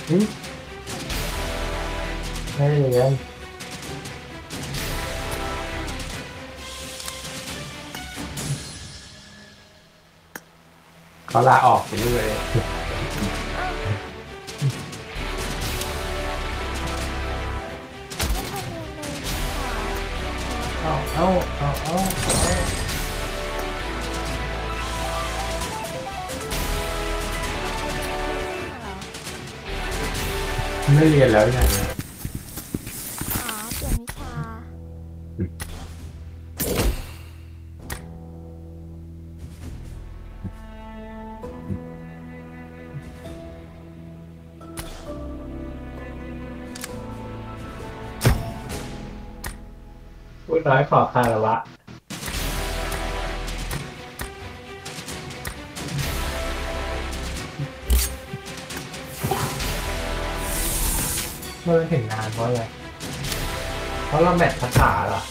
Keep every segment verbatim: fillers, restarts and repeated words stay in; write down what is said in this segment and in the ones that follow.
ไม่เรียนเขาลาออกไปเลยเอาเอาเอาเอาไม่เรียนแล้วยังไงอ๋อเปลี่ยนวิชาพูดน้อยขอคารวะเมื่อถึงนานเพราะอะไรเพราะเราแมทภาษาเหรอ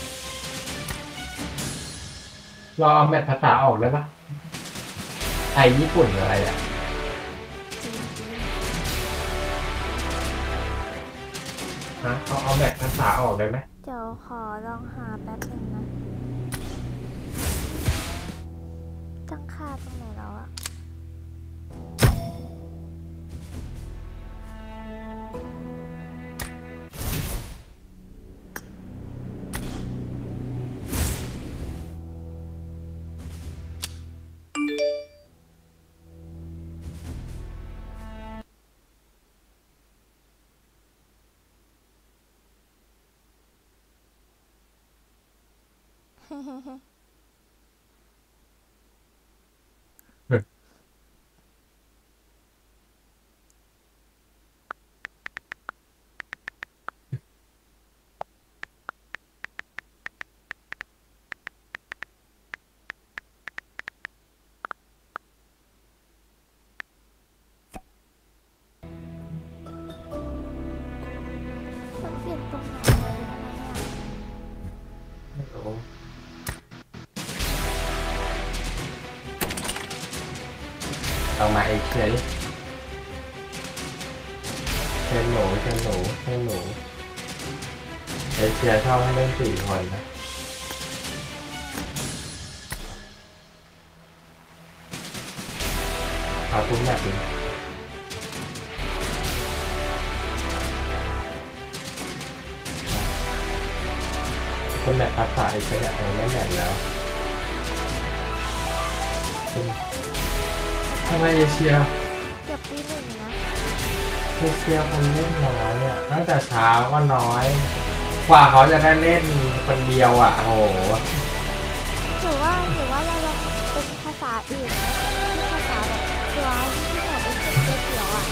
เราเอาแมทภาษาออกได้ปะไทยญี่ปุ่นอะไรอ่ะฮะเขาเอาแมทภาษาออกได้ไหมเดี๋ยวขอลองหาแป๊บหนึ่งนะตั้งค่าตรงไหนแล้วอะมันเปลี่ยนตรงไหนเลยทำไมอะไม่รู้เอามาเอเชียดิเชนหนูเชนหนูเชนหนูเอเชียชอบให้เล่นสี่คนนะเอาคุ้มแบบนี้คนแบบภาษาเอเชียเอาไม่แน่นแล้วทำไมเอเชียเกือบปีหนึ่งนะเอเชียคนเล่นน้อยเนี่ยตั้งแต่เช้าก็น้อยกว่าเขาจะได้เล่นคนเดียวอ่ะโอ้โหหรือว่าหรือว่าเราลองเป็นภาษาอื่นไหมที่ภาษาแบบตัวที่แบบเป็นเก๋เขียวอ่ะ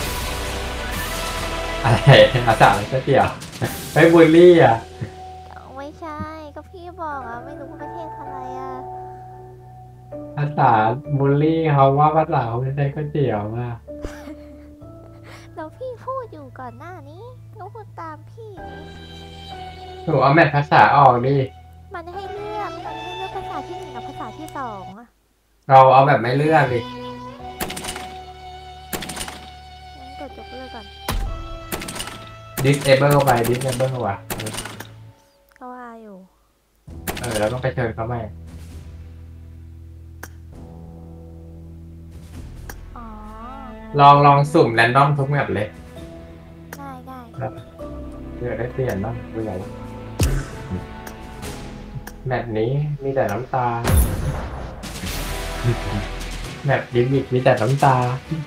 อะไรภาษาอะไรก็เกี่ยวไปบูลลี่อ่ะไม่ใช่ก็พี่บอกอ่ะไม่รู้ประเทศอะไรอ่ะภาษาบูลลี่เขาว่าภาษาเขาไม่ใช่ก็เกี่ยวมากแล้วพี่พูดอยู่ก่อนหน้านี้ก็พูดตามพี่หนูเอาแมทภาษาออกดิมันให้เลือกมันให้เลือกภาษาที่หนึ่งกับภาษาที่สองอ่ะเราเอาแบบไม่เลือกดิงั้นกดยกเลิกก่อน disable ไป disable ว่ะก็ว่าอยู่เออแล้วต้องไปเชิญเขาไหมอ๋อลองลองสุ่มแรนดอมทุกแมปเลยได้ได้เดี๋ยวได้เปลี่ยนบ้างเบื่อแล้วแมปนี้มีแต่น้ำตาแมปดิบิกมีแต่น้ำตา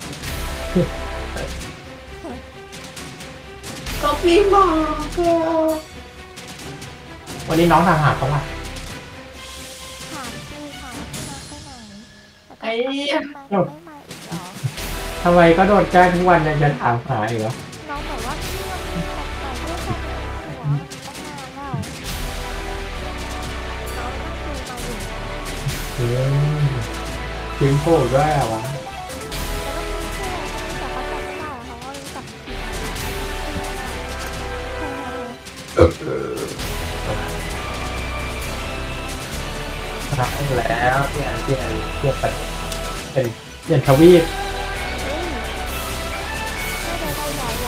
ก็พี่บอกวันนี้น้องทางหาเขาล่ะถามพี่ค่ะพี่น้องไปไหนไอ้ไม่มาอีกเหรอทำไมก็โดนแกล้งทุกวันยังจะถามหาอีกเหรอน้องบอกว่าพี่วันนี้แปลกๆด้วยกันหัวมันตั้งนานแล้วน้องคุยมาอยู่อืมทิ้งโผล่ด้วยอะวะแต่เขาจำไม่ได้เขาก็รู้จักผิดรับแล้วเปลี่ยนเปลี่ยนเปลี่ยนเป็นเปลี่ยนทวีตย้ายเรา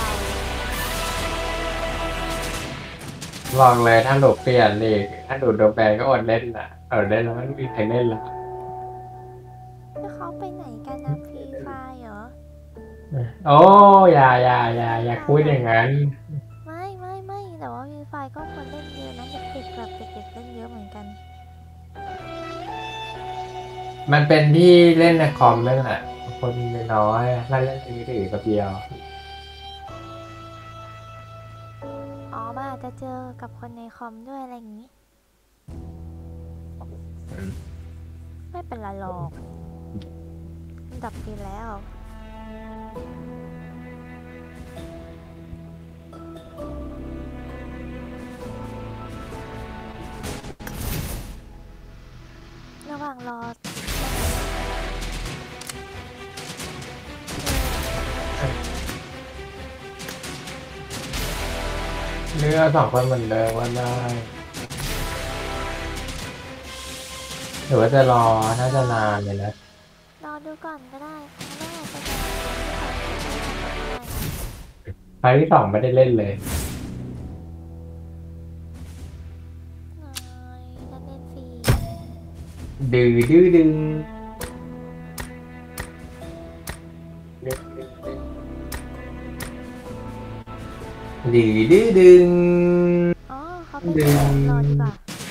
บอกเลยถ้าหนูเปลี่ยนอีกถ้าหนูโดนแบนก็อดเล่นอ่ะเออเล่นแล้วไม่มีใครเล่นละแล้วเขาไปไหนกันนะฟรีไฟเหรอโอ้อย่าอย่าอย่าอย่าพูดอย่างนั้นไม่ไม่ไม่แต่ว่าฟรีไฟก็คนเล่นเยอะนะเด็กๆแบบเด็กๆเล่นเยอะเหมือนกันมันเป็นที่เล่นในคอมนั่นแหละคนน้อยน่าเล่นมือถือกับเดียวอ๋อมาอาจจะเจอกับคนในคอมด้วยอะไรอย่างนี้ ไม่เป็นไรหรอกดับไปแล้ว ระหว่างรอเนื้อสองคนเหมือนเดิมว่าได้หรือว่าจะรอน่าจะนานเลยนะรอดูก่อนก็ได้ไม่อาจจะรอไฟล์ที่สองไม่ได้เล่นเลยน้อยจะเล่นฟรีดื้อดื้อดึงดื้อดื้อดื้อดึงอ๋อเขาเป็นแบบรอดีกว่า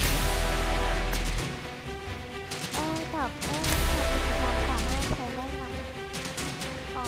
เออกับเออกับอีกอย่างสามารถใช้ได้ไหมอ๋อ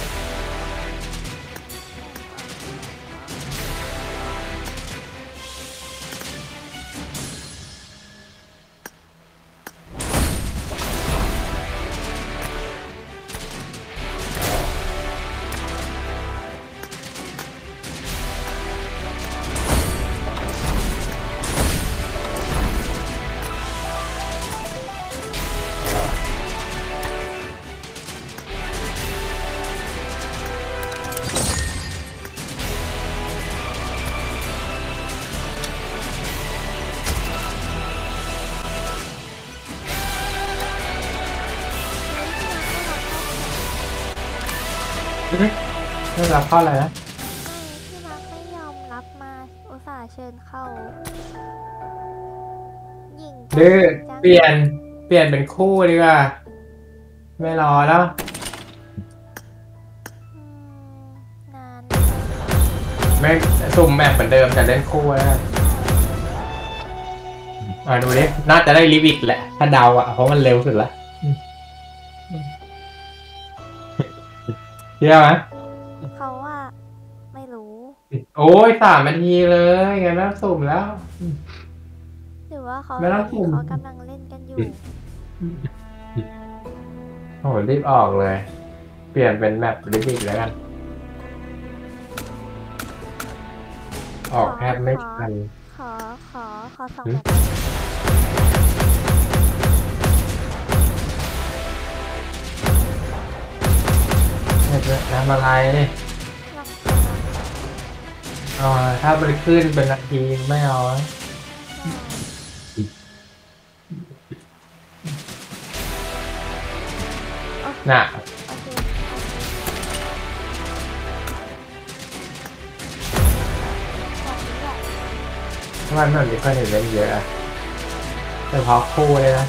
ไม่รับเข้าอะไรนะไม่พี่มาร์คไม่ยอมรับมาอุตส่าห์เชิญเข้าหญิงจังดื้อจังเปลี่ยนเปลี่ยนเป็นคู่ดีกว่าไม่รอแล้วอืมนานไม่สุ่มแมปเหมือนเดิมแต่เล่นคู่แล้วกันอ่าดูดิน่าจะได้ลิวิกแหละ ถ้าเดาอ่ะเพราะมันเร็วสุดละเชื่อไหมเขาว่าไม่รู้โอ้ยสามนาทีเลยงั้นไม่ต้องสุ่มแล้วหรือว่าเขาไม่ต้องสุ่มเขากำลังเล่นกันอยู่โอ้โหรีบออกเลย เปลี่ยนเป็นแมปลิวิกแล้วกัน ออกแทบไม่ทันขอขอขอสองหืแบมบเนี่ยทำอะไรลองอ๋อถ้ามันขึ้นเป็นนาทีไม่เอานะน่ะโอเคโอเคแบบนี้แหละทำไมมันมีคนเห็นเล่นเยอะอะเฉพาะคู่เลยนะ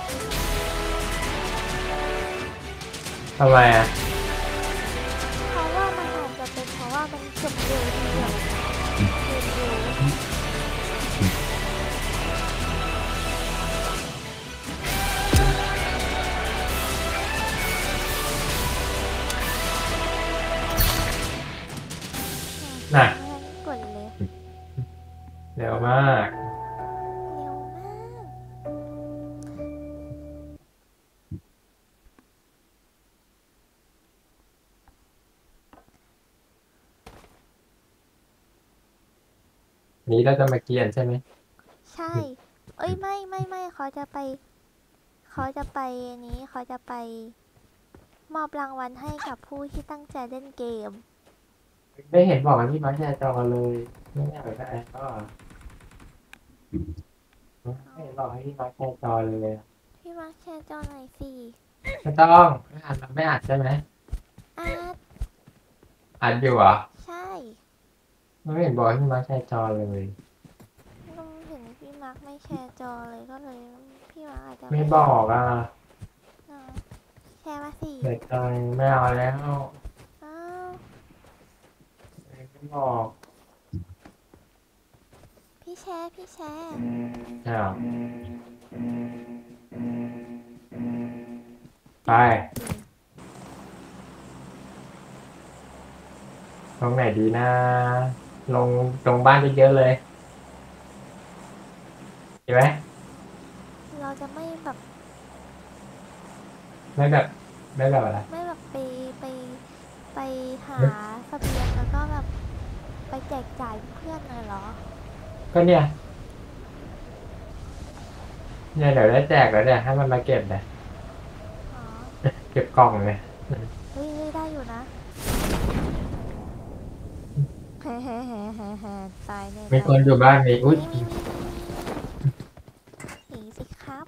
ทำไมอ่ะเพราะว่ามันอาจจะเป็นเพราะว่ามันจบเร็วดีแบบเร็วเร็วน่ะกดเลยเร็วมากเร็วมากนี้เราจะมาเกียนใช่ไหมใช่ เอ้ยไม่ไม่ไม่เขาจะไป เขาจะไปอันนี้เขาจะไป มอบรางวัลให้กับผู้ที่ตั้งใจเล่นเกมไม่เห็นบอกกันที่มาแชร์จอเลยไม่อยากไปแอปก็ไม่เห็นบอกให้ที่มาแชร์จอเลยพี่มาร์คแชร์จอหน่อยสิไม่ต้องไม่อ่านไม่อ่านใช่ไหมอาร์ตอัดอยู่เหรอใช่ไม่เห็นบอกที่มาแชร์จอเลยลุงเห็นพี่มาร์คไม่แชร์จอเลยก็เลยพี่มาร์คอาจจะไม่ไม่บอกอ่ะอ๋อแชร์มาสิเด็กใจไม่เอาแล้วอ้าวไม่บอกพี่แชร์พี่แชร์ใช่หรอไปจริงจริงตรงไหนดีนะลงตรงบ้านเยอะๆเลยเห็นไหมเราจะไม่แบบไม่แบบไม่แบบอะไรไม่แบบไปไปไปหาเสบียงแล้วก็แบบไปแจกจ่ายเพื่อนเลยเหรอก็เนี่ยเนี่ยเดี๋ยวได้แจกแล้วเนี่ยให้มันมาเก็บเลยอ๋อเก็บกล่องเลยเฮ้ยเฮ้ยได้อยู่นะแฮ่แฮ่แฮ่แฮ่แฮ่ตายแน่มีตายแน่คนอยู่บ้านนี้อุ้ยมีมีมีหนีสิครับ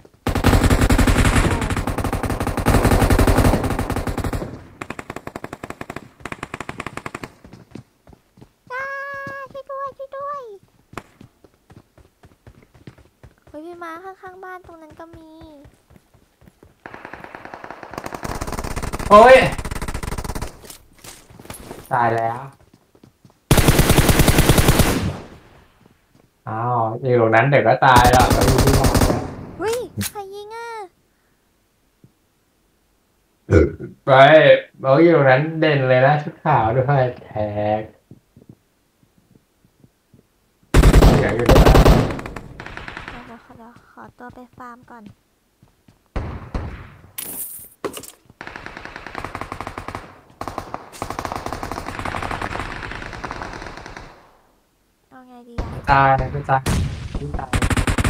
อ้าช่วยด้วยช่วยด้วยเฮ้ยพี่มาข้างๆบ้านตรงนั้นก็มีโอ้ยตายแล้วอ้าวอยู่ตรงนั้นเดี๋ยวก็ตายแล้วก็อยู่ที่บอกเนี่ยเฮ้ยใครยิงอ่ะไปบอกอยู่ตรงนั้นเด่นเลยนะชุดขาวด้วยแท็กเสียงอยู่เลยนะเดี๋ยวเดี๋ยวขอเดี๋ยวขอตัวไปฟาร์มก่อนเอาไงดีอ่ะตายไม่ตายพี่ตาย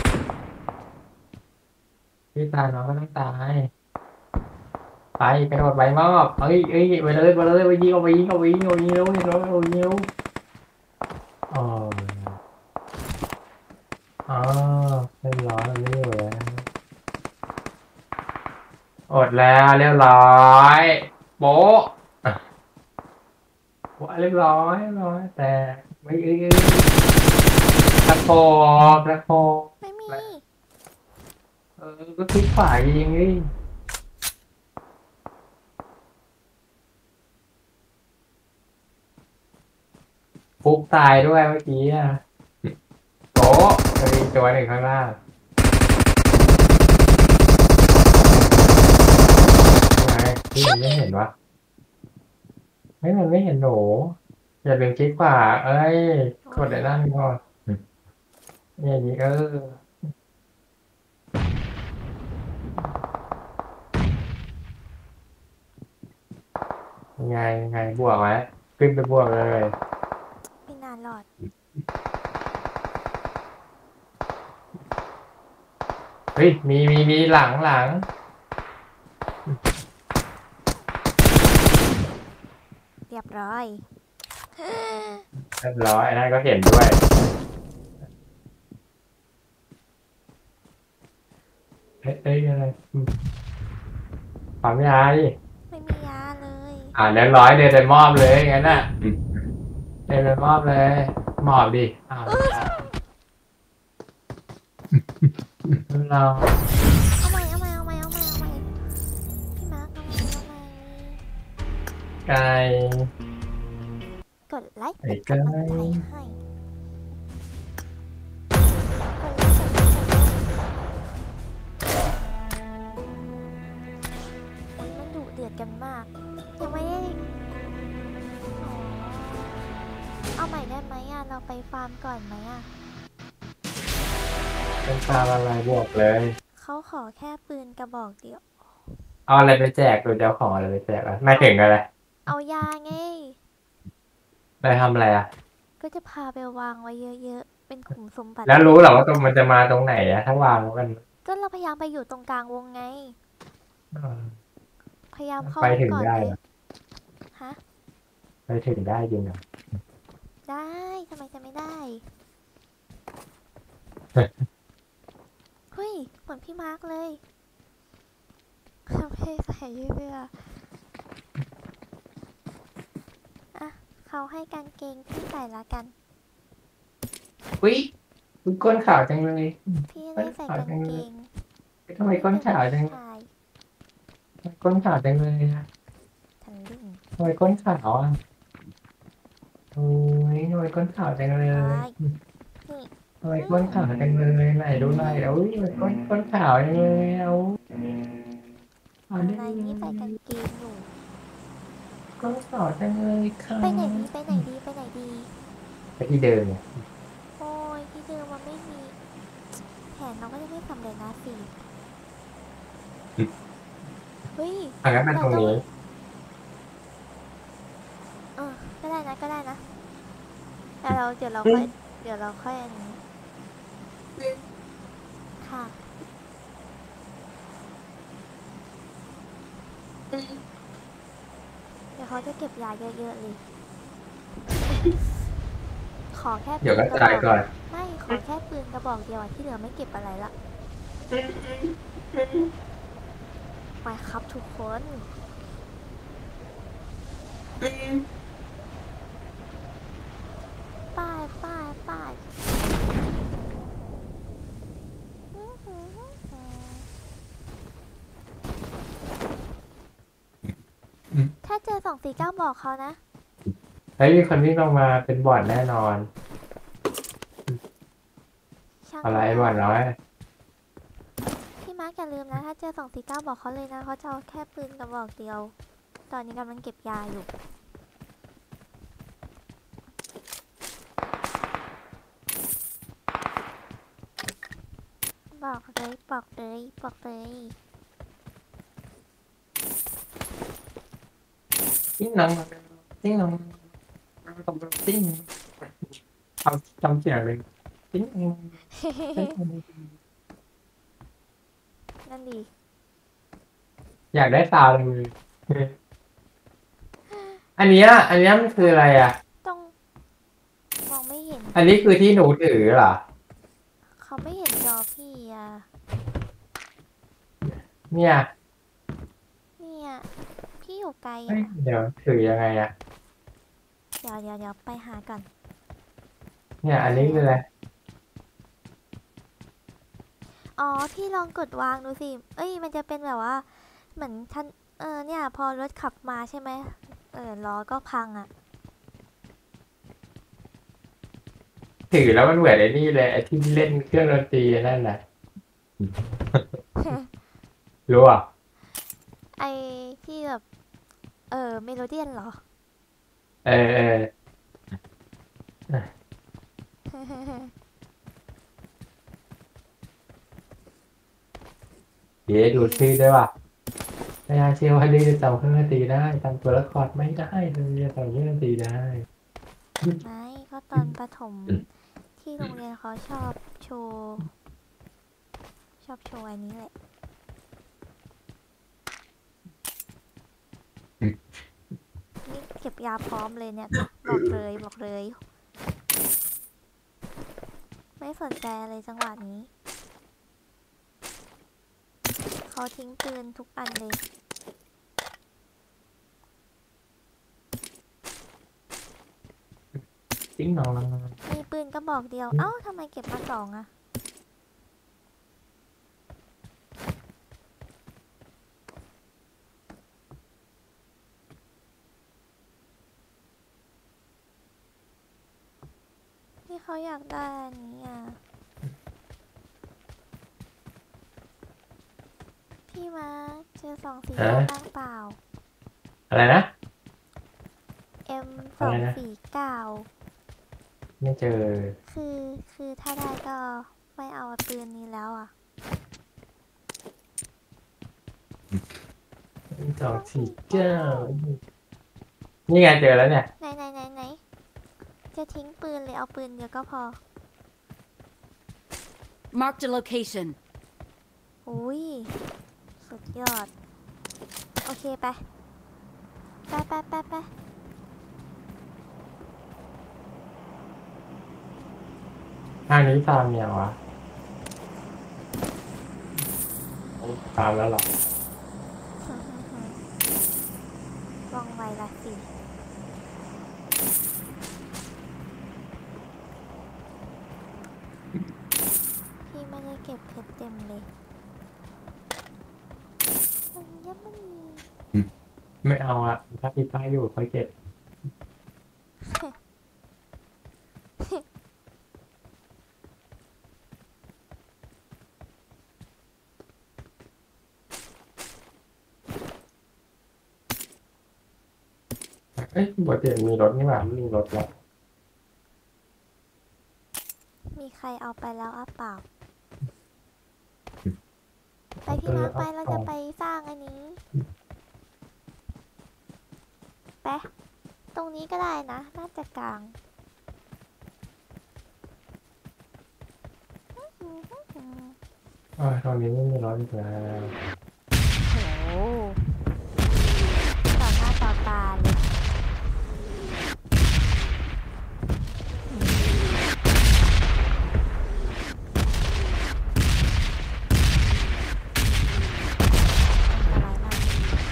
พี่ตายน้องก็ต้องตายไปกระโดดไปมอบเอ้ยเอ้ยไปเลยไปเลยไปยิงเอาไปยิงเอาไปยิงเอาไปยิงเร็วยิงเร็วยิงเร็วอ๋ออ๋อเรียบร้อยเรียบร้อยอดแล้วเรียบร้อยโป๊ะโป๊ะเรียบร้อยเรียบร้อยแต่ไม่เอ้ยเอ้ยตะโพกตะโพกไม่มีเออก็คลิกขวายิงดิฟุกตายด้วยเมื่อกี้อ่ะโป๊ะจะมีตัวหนึ่งข้างล่างยังไงพี่มันไม่เห็นวะไม่มันไม่เห็นหนูอย่าลืมคลิกขวาเอ้ยโอกดเคไอ้นั่นก่อนเนี่ยอย่างนี้เออยังไงยังไงบวกไหมขึ้นไปบวกเลยไม่นานหลอดเฮ้ยมีมีมีหลังหลังเรียบร้อยเรียบร้อยไอ้นั่นก็เห็นด้วยเอ้ยเอ้ยอะไรอืมความยาดิไม่มียาเลยอ่าเรียบร้อยเดินไปมอบเลยงั้นน่ะเดินไปมอบเลยมอบดิอ้าวเราเอาใหม่เอาใหม่เอาใหม่เอาใหม่เอาใหม่พี่มาร์คเอาใหม่เอาใหม่ไก่กดไลค์ไก่เป็นไก่กำลังใจให้กดไลค์กดไลค์กดไลค์มันดุเดือดกันมากยังไม่ได้อ๋อเอาใหม่ได้ไหมอ่ะเราไปฟาร์มก่อนไหมอ่ะเป็นปลาอะไรบวกเลยเขาขอแค่ปืนกระบอกเดียวเอาอะไรไปแจกตัวเจ้าของอะไรไปแจกอ่ะไม่เอาถึงอะไรเอายาไงไปทำอะไรอ่ะก็จะพาไปวางไว้เยอะๆเป็นขุมสมบัติแล้วรู้เหรอว่าตรงมันจะมาตรงไหนอ่ะถ้าวางแล้วกันก็เราพยายามไปอยู่ตรงกลางวงไงอ่าพยายามเข้าไปไปถึงก่อนเลยได้เหรอฮะไปถึงได้จริงเหรอได้ทำไมจะไม่ได้เฮ้ยเหมือนพี่มาร์คเลยไม่ใส่เสื้ออะเขาให้กางเกงพี่ใส่ละกันอุ้ยอุ๊ยก้นขาวจังเลยพี่ได้ใส่กางเกงทำไมก้นขาวจังชายทำไมก้นขาวจังเลยอะทะลึ่งทำไมก้นขาวอ่ะโอ้ยทำไมก้นขาวจังเลยนี่ทำไมก้นขาวจังเลยไหนดูหน่อยอุ้ยทำไมก้นก้นขาวจังเลยเอาเอาอะได้ไรนี่ใส่กางเกงอยู่ก้นขาวจังเลยค่ะไปไหนดีไปไหนดีไปไหนดีไปที่เดิมเนี่ยโอ้ยที่เดิมมันไม่มี แผนเราก็จะไม่สำเร็จนะสิเฮ้ยอ่ะงั้นเป็นตรงนี้เออก็ได้นะก็ได้นะแต่เราเดี๋ยวเราค่อยเดี๋ยวเราค่อยอันนี้ค่ะเดี๋ยวเขาจะเก็บยาเยอะๆเลย ขอแค่เดี๋ยวก็ปืนตายระบก่อนไม่ขอแค่ปืนกระบอกเดียวอะที่เหลือไม่เก็บอะไรละไปครับทุกคนไป้ายป้ายป้ายถ้าเจอสองสี่เก้าบอกเขานะเฮ้ยมีคนวิ่งลงมาเป็นบอดแน่นอนช่างอะไรมันบอดน้อยพี่มาร์กอย่าลืมนะ ถ้าเจอสองสี่เก้าบอกเขาเลยนะเขาจะเอาแค่ปืนกระบอกเดียว ตอนนี้กำลังเก็บยาอยู่ บอกเลยบอกเลยบอกเลยติ้งนังติ้งนังติ้งทำทำเสียงเลยติ้งนั่นดีอยากได้ซาวเลย อันเนี้ยอันเนี้ยมันคืออะไรอ่ะต้องมองไม่เห็นอันนี้คือที่หนูถือเหรอเขาไม่เห็นจอพี่อ่ะเนี่ยเนี่ยพี่อยู่ไกลเฮ้ยอ่ะเดี๋ยวถือยังไงอ่ะเดี๋ยวเดี๋ยวเดี๋ยวไปหาก่อนเนี่ย อันนี้คืออะไรอ๋อพี่ลองกดวางดูสิ เอ้ยมันจะเป็นแบบว่า เหมือนท่านเออเนี่ยพอรถขับมาใช่ไหมเออล้อก็พังอ่ะถือแล้วมันเหมือนไอ้นี่เลยไอ้ที่เล่นเครื่องดนตรีนั่นน่ะ รู้อ่ะไอที่แบบเออเมโลเดียนเหรอเออเออเดี๋ยวดูชื่อด้วยว่ะไม่น่าเชื่อว่าลีจะจำเครื่องดนตรีได้จำตัวละครไม่ได้เลยจะจำเครื่องดนตรีได้ไม่ก็ตอนประถมที่โรงเรียนเขาชอบโชว์ชอบโชว์อันนี้แหละ นี่เก็บยาพร้อมเลยเนี่ย บอกเลยบอกเลย ไม่สนใจอะไรจังหวะนี้ เขาทิ้งปืนทุกอันเลยจิ้งหนองมีปืนกระบอกเดียว เอ้าทำไมเก็บมาสองอะที่เขาอยากได้อันนี้อ่ะ พี่มาเจอสองสีบ้างเปล่าอะไรนะ M สองสี่เก้าไม่เจอคือคือถ้าได้ก็ไม่เอาปืนนี้แล้วอ่ะสองสี่เก้านี่ไงเจอแล้วเนี่ยไหนไหนไหนไหนจะทิ้งปืนเลยเอาปืนเดียวก็พอ Marked a location. อุ้ยสุดยอด โอเคไป ไปไปไปไปทางนี้ตามยังวะตามแล้วหรอว่องไวละสิพี่ไม่ได้เก็บเพชรเต็มเลยมันยับมันมีไม่เอาอะถ้าพี่ป้ายอยู่ค่อยเก็บเอ้ยปกติมีรถนี่หว่าไม่มีรถแล้วมีใครเอาไปแล้วอ่ะเปล่า ไปเอพี่อมาร์คไปเอาเราเอาจะไปสร้างอันนี้ไปตรงนี้ก็ได้นะ น่าจะกลางเออตอนนี้ไม่มีรถอีกแล้วโหต่อหน้าต่อตาเลยอะไรมาก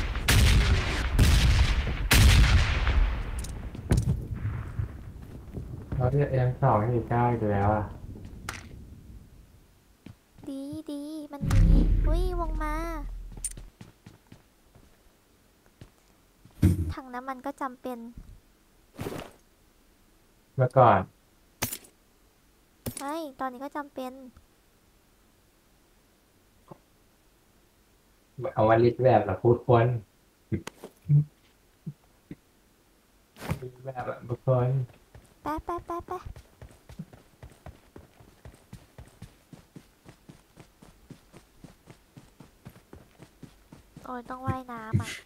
รถเอ็มสองยี่สิบเก้าอีกแล้วอ่ะดีดีมันมีอุ้ยวงมา ถังน้ำมันก็จำเป็นเมื่อก่อนไม่ ตอนนี้ก็จำเป็นเอามาลิดแบบเหราพูดคนลิดแบบอะทุกคนแป๊ะแป๊ะแป๊ะแป๊ะโอ้ยต้องว่ายน้ำอ่ะ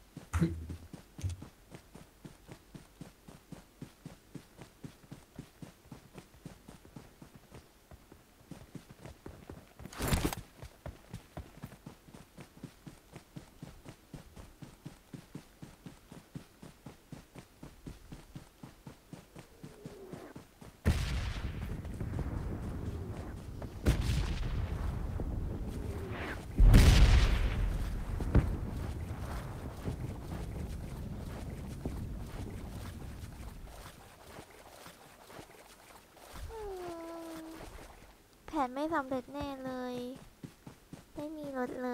อืมแผนไม่สำเร็จแน่เลย ไม่มีรถเลย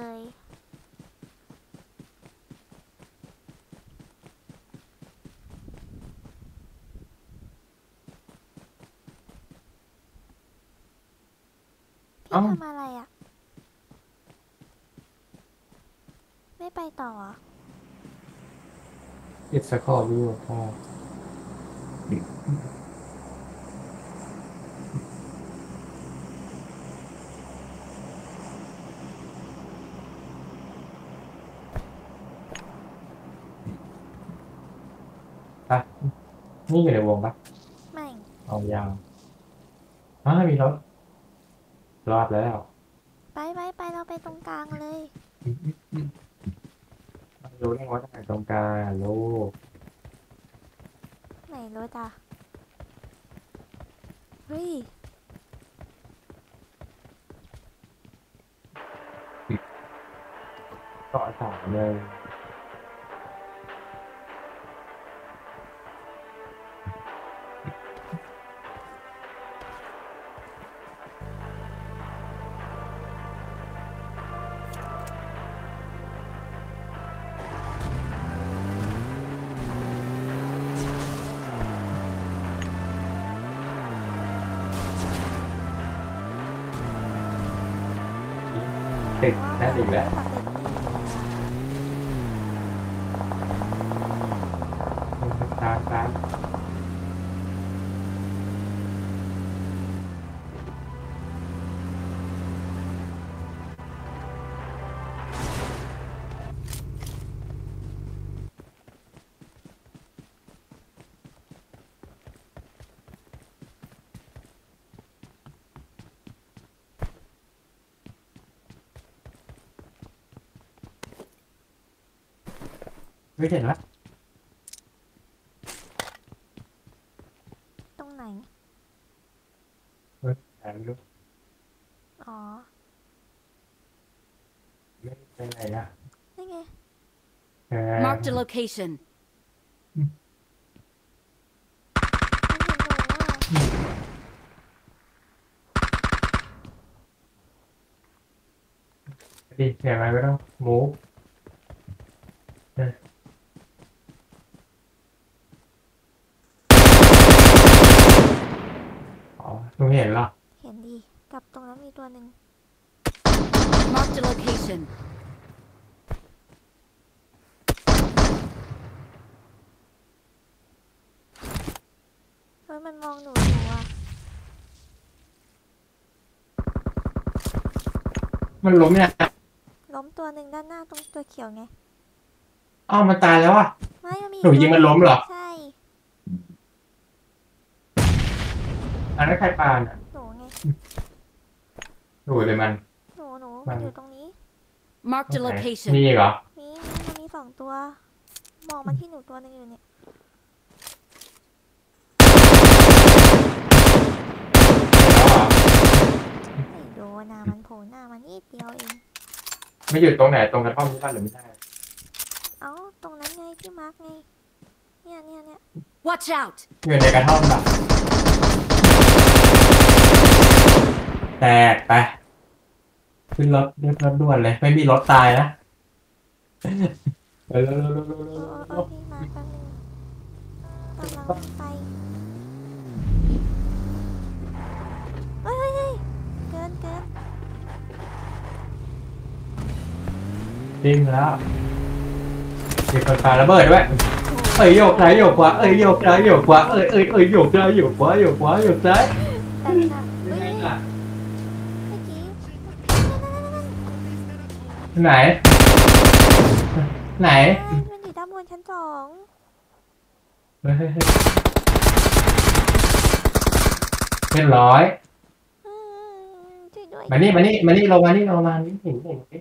พี่เอ้าทำอะไรอ่ะ ไม่ไปต่อเหรอติดสกอร์วิวค่ะอ่ะนี่อยู่ในวงปะไม่เอายาวอ้าวมีรถรอดแล้วไปไปไปเราไปตรงกลางเลยรู้ได้ว่าทางตรงกลางลูกไหนรถอ่ะ เฮ้ยเกาะสามเลย ติดว่าน่าแผตินดไม่แล้วสำเร็จแน่กลางกลางไม่เห็นละตรงไหนเฮ้ยแต่ไม่รู้อ๋อไม่ไปไหนละนี่ไงเออ Marked a location. มันเห็นหนูอ่ะดิเสียงอะไรไม่ต้องมูฟอ๋อลุงเห็นเหรอเห็นดีกับตรงนั้นมีตัวหนึ่ง Marked a location. เฮ้ยมันมองหนูอยู่อ่ะมันล้มเนี่ยล้มตัวหนึ่งด้านหน้าตรงตัวเขียวไงอ้าวมันตายแล้วอ่ะไม่มันมีหนูยิงมันล้มเหรอใช่อันนั้นใครปาน่ะหนูไงหนูเลยมันหนูหนูมัมัน นอยู่ตรงนี้ Marked a ไหน location. มีอีกเหรอมีมีมันมีสองตัว มองมาที่หนูตัวหนึงอยู่เนี่ย ไม่โดนนะมันโผล่หน้ามันนิดเดียวเองไม่อยู่ตรงไหนตรงกระท่อมนี่ป่ะหรือไม่ใช่เอ้าตรงนั้นไงที่มาร์กไง เนี่ยเนี่ยเนี่ย Watch out! อยู่ในกระท่อมป่ะแตกไปขึ้นรถเรียบรถด่วนเลย ไม่มีรถตายนะเร็วเร็วเร็วเร็วเร็วเออเอเร็อวพี่มาร์กแป๊บนึงกำลังไปเฮ้ยเฮ้ยเฮ้ยเกินเกินจริงแล้วมีคนปาระเบิดด้วยเอ้ยโยกซ้ายโยกขวาเอ้ยโยกซ้ายโยกขวาเอ้ยเอ้ยเอ้ยโยกซ้ายโยกขวาโยกขวาโยกซ้ายแต่ค่ะเฮ้ยเฮ้ยไหนเมื่อกี้ไหน ไหนเอ้ยมันอยู่ด้านบนชั้นสองเฮ้ยเฮ้ยเฮ้ยเรียบร้อยอืมช่วยด้วยมานี่มานี่มานี่ลงมานี่ลงมานี่เห็นเห็นเห็น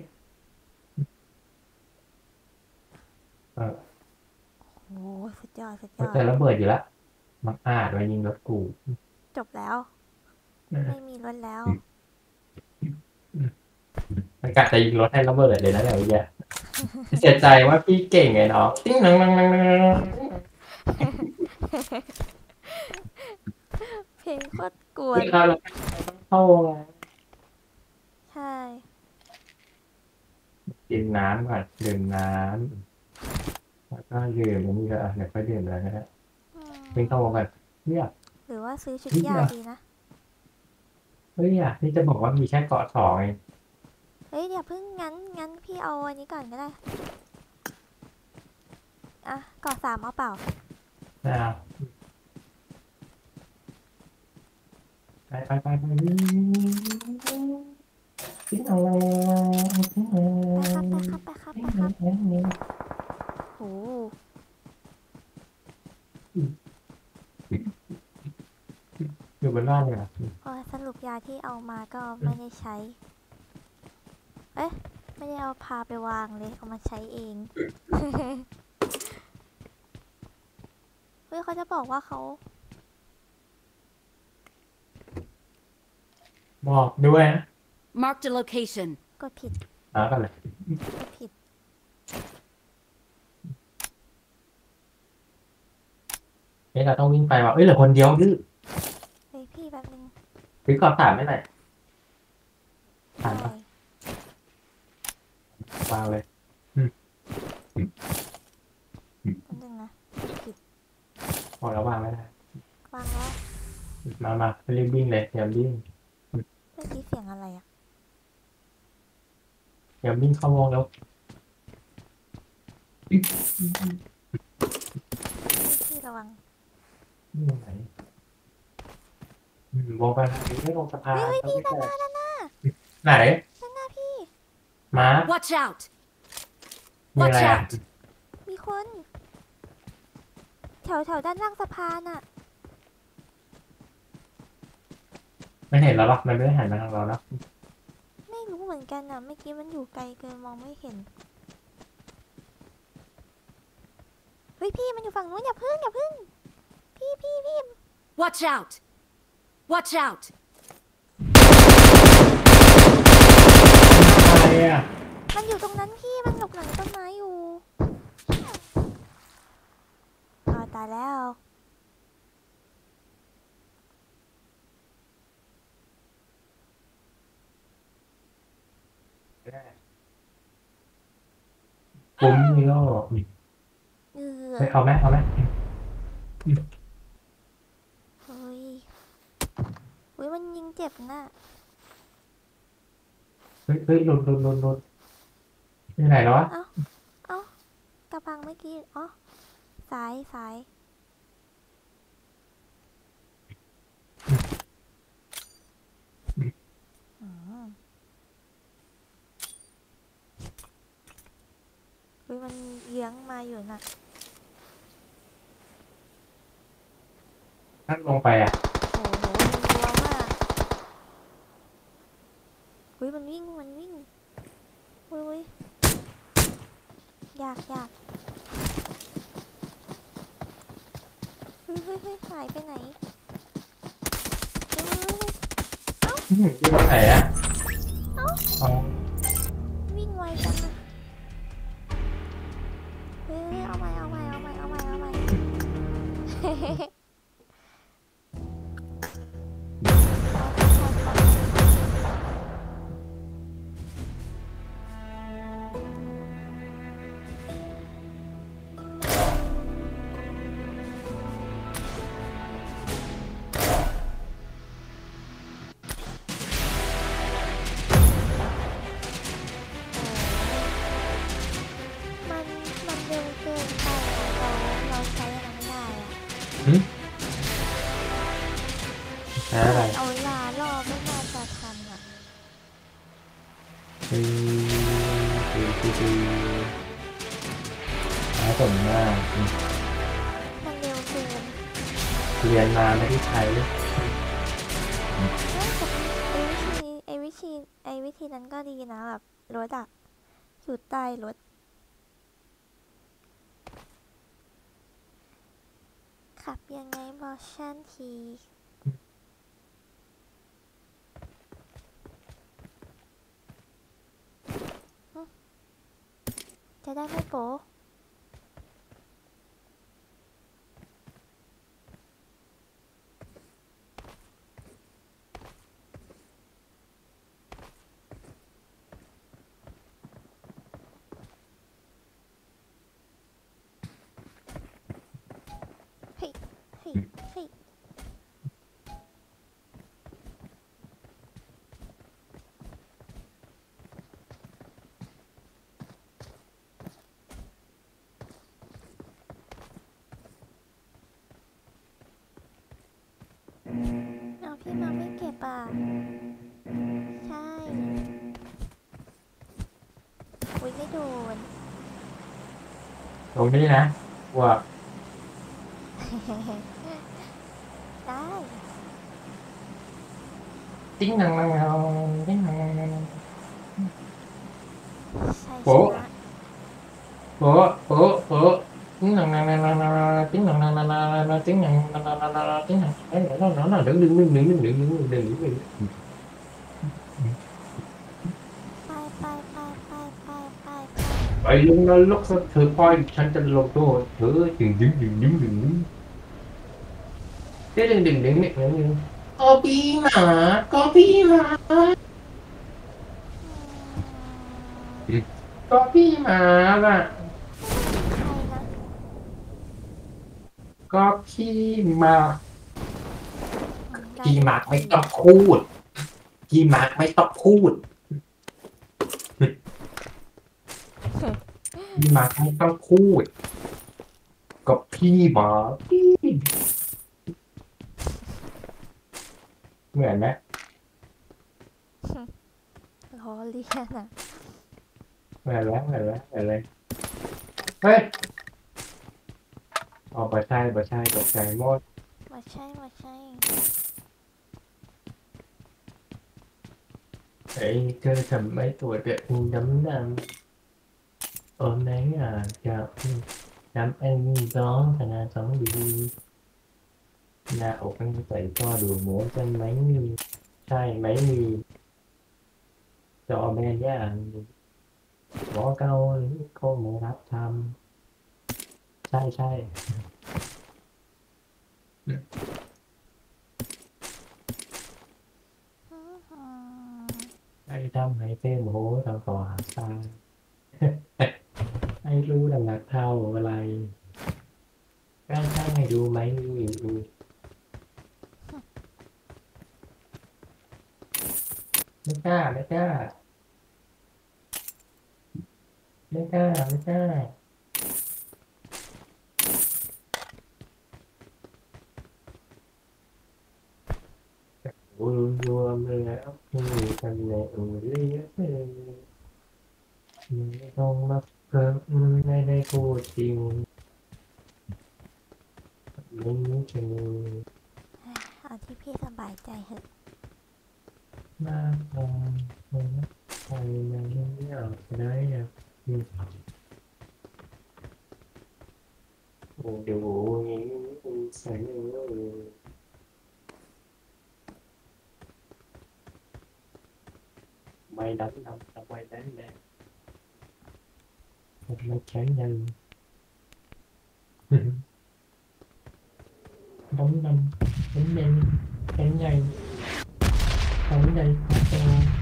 เออโอ้ยสุดยอดสุดยมันอดจะระเบิดอยู่แล้วมักอาจมายิงรถกูจบแล้ว ไม่มีรถแล้วมันกะจะยิงรถให้ระเบิดเลยนะเนี่ยไอ้เหี้ยเสียใจว่าพี่เก่งไงเนาะติ้งนังนังนังนังเพลงโคตรกวนเราเราเข้าใช่กินน้ำก่อนดื่มน้ำแล้วก็ดื่มอันนี้ก็อ่ะเดี๋ยวค่อยดื่มแล้วนะฮะอืมวิ่งเข้าวงกันเนี่ยหรือว่าซื้อชุดเฮ้ยยาดีนะเฮ้ยอ่ะนี่จะบอกว่ามีแค่เกาะสองเองเฮ้ยเดี๋ยวเพิ่งงั้นงั้นพี่เอาอันนี้ก่อนก็ได้ อ่ะก่อสามเอาเปล่านะไปไปไปไปวิ่งวิ่งเอาไปครับไปครับไปครับไปครับโหอยู่บนบ้านเลยอ่ะโอ้ยสรุปยาที่เอามาก็ไม่ได้ใช้ เอ๊ะไม่ได้เอาพาไปวางเลยเอามาใช้เอง เฮ้ยเขาจะบอกว่าเขาบอกด้วยนะ Marked a location. กดผิดหากันเลยกดผิดเฮ้ยเราต้องวิ่งไปว่ะเอ้ยเหลือคนเดียวดื้อเฮ้ยพี่แบบนึงซื้อกรอบสามไม่ไหนผ่านได้ปะวางเลยแป๊บนึงนะผิดพอแล้ววางไม่ได้วางแล้วมามารีบวิ่งเลยอย่าวิ่งเมื่อกี้เสียงอะไรอ่ะอย่าวิ่งเข้าวงแล้วพี่พี่ระวังนี่ตรงไหนอืมวงไปทางนี้ไม่ลงสะพานเฮ้ยเฮ้ยพี่ต้ด้าอน งหน้าด้านหน้าไหนด้านหน้าพี่มา Watch out! มีอะไร Watch อ่ะ out! มีคน แถวแถวด้านล่างสะพานอ่ะไม่เห็นแล้วหรอมันไม่ได้หันมาทางเราแล้วไม่รู้เหมือนกันอ่ะเมื่อกี้มันอยู่ไกลเกินมองไม่เห็น เฮ้ยพี่มันอยู่ฝั่งนู้นอย่าพึ่งอย่าพึ่ง พี่พี่พี่ Watch out! Watch out! อะไรอ่ะมันอยู่ตรงนั้นพี่มันหลบหลังต้นไม้อยู่อ้าวตายแล้วไม่ได้ผมนี่ก็เออเฮ้ยเอาไหมเอาไหมเฮ้ยอุ้ยมันยิงเจ็บน่ะเฮ้ยเฮ้ยหลุดหลุดหลุดหลุดที่ไหนแล้ววะเอ้าเอ้ากระบังเมื่อกี้อ๋อสายสายอืมอุ้ยมันเยื้องมาอยู่น่ะถ้าลงไปอ่ะโอ้โหมันรัวมากอุ้ยมันวิ่งมันวิ่งอุ้ยอุ้ยยากยากเฮ้ยเฮ้ยเฮ้ยหายไปไหนเฮ้ยเฮ้ยเฮ้ยอืมที่ไหนอ่ะอ๋อวิ่งไวจังอะเฮ้ยเอาใหม่เอาใหม่เอาใหม่เอาใหม่เอาใหม่มันมันเร็วเกินไปอะเราเราใช้อะไรไม่ได้อะหึแพ้อะไรเอาเวลารอไม่น่าจะทันอะคือคือคือคือแพ้สมมากอืมมันเร็วเกินเรียนมาไม่ได้ใช้เฮ้ยแต่ไอ้วิธีไอ้วิธีไอ้วิธีนั้นก็ดีนะแบบรถอะอยู่ใต้รถขับยังไงบอกฉันทีหึจะได้ไม่โป๊ะเฮ้ยเฮ้ยเฮ้ยเอาพี่มาไม่เก็บอ่ะใช่อุ้ยไม่โดนตรงนี้นะว่าได้ติ้งนังนังนังติ้งนังนังนังใช่ชโป๊ะนะโป๊ะโป๊ะโป๊ะติ้งนังนังนังนังนังติ้งนังนังนังนังติ้งนังนังนังนังนังติ้งนังเอ้ยเดี๋ยวเราเราดึงดึงดึงดึงดึงดึงดึงดึงดึงไปไปไปไปไปไปไปไปลงนรกซะเธอพ่อยฉันจะลงโทษเธอดึงดึงดึงดึงดึงดึงดึงดึงดึงดึงดึงก็พี่หมาก็พี่หมาก็พี่หมาอ่ะใครนะก็พี่หมาได้พี่หยินมาไม่ต้องพูดพี่หมาไม่ต้องพูดพี่หมาไม่ต้องพูดก็พี่หมาพี่เหมือนไหมล้อเลียนอ่ะเหมือนแล้วเหมือนแล้วเหมือนเลยเฮ้ยออกมาใช่มาใช่ตกใจหมดมาใช่มาใช่เฮ้ยเธอทำไมตัวเด็กดำดำโอ้ไหนอ่ะจะจำไอ้นี่ร้องขนาดสองดีหน้าอกมันใส่ก็ดูหมูกันไหมมีใช่ไหมมีจอแม่ย่างหมอเกาหรือเขาไม่รับทำใช่ใช่อื้อหือไอ้ทำให้เต้โมโหทำต่อหาตาให้รู้น้ำหนักเท่าอะไรกล้าช่างให้ดูไหมดูไม่กล้าไม่กล้าไม่กล้าไม่กล้ารวมรวมแล้วมีกันในอุเรียไม่ต้องมาเพิ่มไม่ได้พูดจริงไม่มีจะมีเอาที่พี่สบายใจเถอะมากพอใครยังไม่ออกได้อ่ะโอ้เดี๋ยวนี้ใส่ไม่ดันนำทำไมได้แน่ไม่แข็งยังđóng năm bánh đen bánh dày bánh dày cho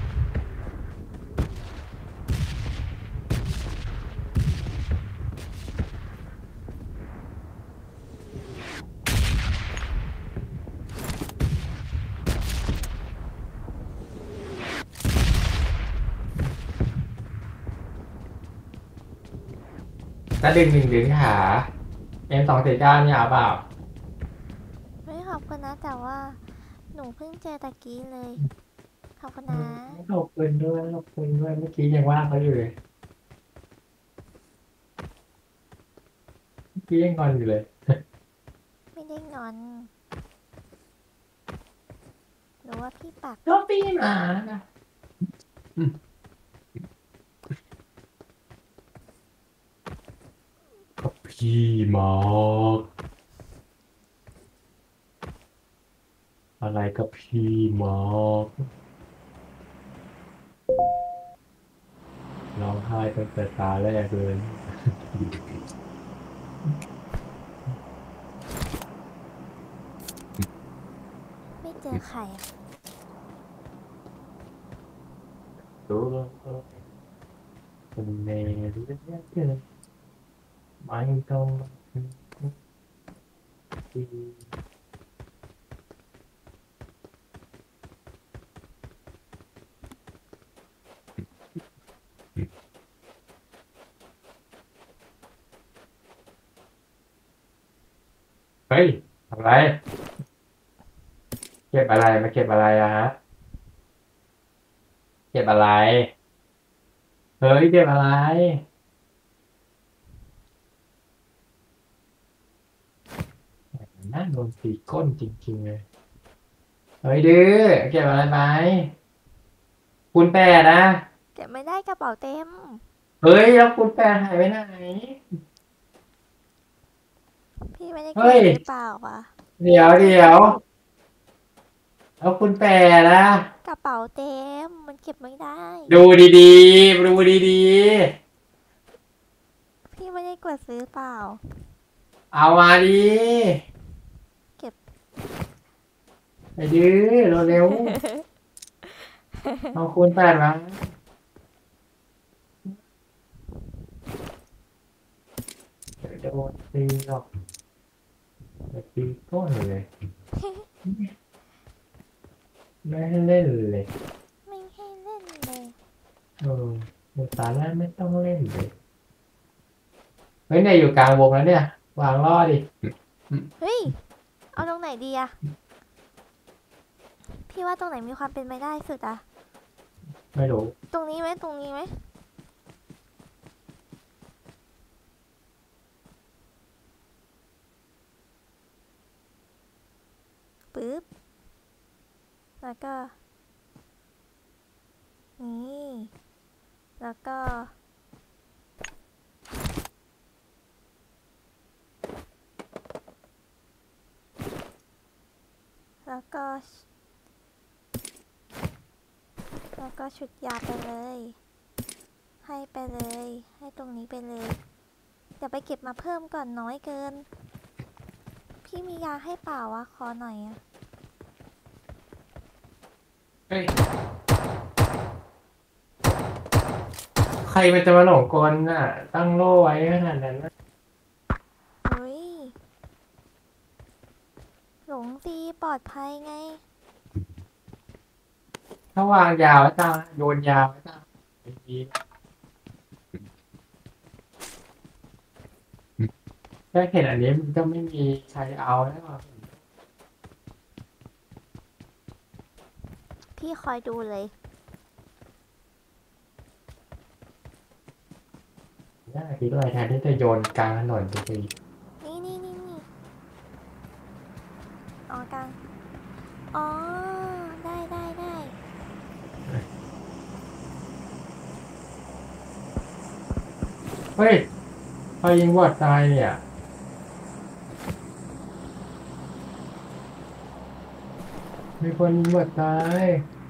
ถ้าดึงดึงดึงขาเอ็มสองสี่เก้าเนี่ยเอาเปล่าไม่ขอบคุณนะแต่ว่าหนูเพิ่งเจอตะกี้เลยขอบคุณนะขอบคุณด้วยขอบคุณด้วยเมื่อกี้ยังว่าเขาอยู่เลยเมื่อกี้ยังงอนอยู่เลยไม่ได้งอนหรือว่าพี่ปากก็ปีหมานะก็พี่หมอกอะไรกับพี่หมอกร้องไห้ตั้งแต่ตาแรกเลยไม่เจอใครอะรู้แล้วคนในเรื่องเกินไม่ต้องที่เฮ้ยทำไรเก็บอะไรมาเก็บอะไรอะฮะเก็บอะไรเฮ้ยเก็บอะไรน่าโดนตีก้นจริงๆเลยเฮ้ยดื้อเก็บอะไรไหมคุณแปดนะเก็บไม่ได้กระเป๋าเต็มเฮ้ยแล้วคุณแปดหายไปไหนพี่ไม่ได้เฮ้เก็บยหรือเปล่าวะเดี๋ยวเดี๋ยวแล้วคุณแปดนะกระเป๋าเต็มมันเก็บไม่ได้ดูดีๆดูดีพี่ไม่ได้กดซื้อเปล่าๆเอามาดีเก็บไอ้ดื้อเร็วๆเอาคุณแปดมาเดี๋ยวโดนตีหรอกเดี๋ยวตีก้นเลยไม่ให้เล่นเลยไม่ให้เล่นเลยเออในตาแรกไม่ต้องเล่นเลยเฮ้ยเนี่ยอยู่กลางวงแล้วเนี่ยวางล่อดิเฮ้ยเอาตรงไหนดีอะพี่ว่าตรงไหนมีความเป็นไปได้สุดอะไม่รู้ตรงนี้ไหมตรงนี้ไหมปึ๊บแล้วก็นี่แล้วก็แล้วก็แล้วก็ชุดยาไปเลย ให้ไปเลย ให้ตรงนี้ไปเลยเดี๋ยวไปเก็บมาเพิ่มก่อนน้อยเกิน พี่มียาให้เปล่าวะขอหน่อยอะเฮ้ยรมันจะมาหลงกลน่ะ ตั้งโล่ไว้ขนาดนั้นน่ะเฮ้ย หลงซีปลอดภัยไงถ้าวางยาวไว้ตามโยนยาวไว้ตามไม่มีถ้าเห็นอันนี้มันก็ไม่มีใครเอาแล้วอะพี่คอยดูเลยน่าคิดอะไรแทนที่จะโยนกลางถนนไปทีนี่นี่นี่นี่อ๋อกลางอ๋อ ได้ได้ได้เฮ้ยพอยิงวอดตายเนี่ยมีคนยิงวอดตาย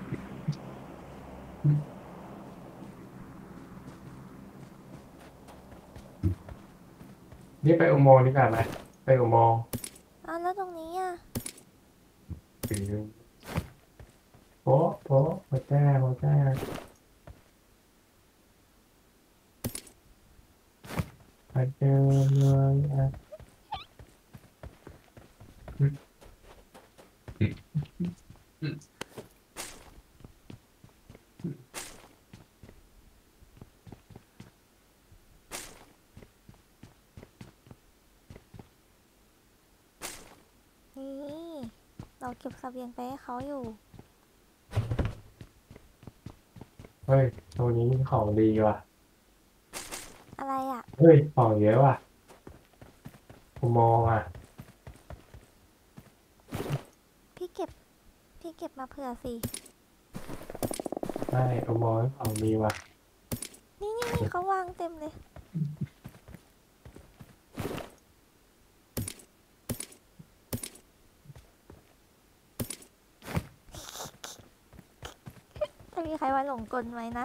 นี่ไปอุโมงค์ดีกว่าไหมไปอุโมงค์อ้าวแล้วตรงนี้อ่ะถึงโป๊ะโป๊ะหัวแจ้หัวแจ้มาเจอเมืองอ่ะอืมอืมอืมนี่ เราเก็บเสบียงไปให้เขาอยู่เฮ้ยตรงนี้มีของดีว่ะอะไรอ่ะเฮ้ยของเยอะว่ะอุโมงค์อ่ะพี่เก็บ พี่เก็บมาเผื่อสิใช่อุโมงค์ของดีว่ะนี่นี่นี่เขาวางเต็มเลย จะมีใครมาหลงกลไหมนะ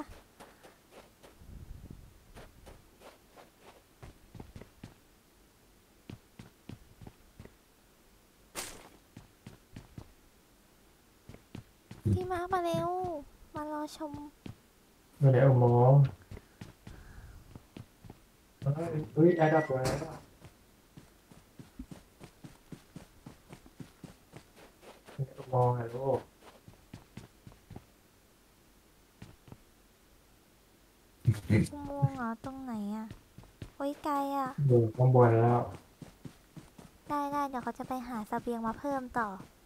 พี่มาร์คมาเร็ว มารอชมอยู่ในอุโมงค์เฮ้ยเฮ้ยแอร์ดับตัวแล้วอะอยู่ในอุโมงค์อะลูกอุโมงค์เหรอตรงไหนอ่ะโอ้ยไกลอ่ะอยู่ข้างบนแล้วได้ได้เดี๋ยวเขาจะไปหาเสบียงมาเพิ่มต่อ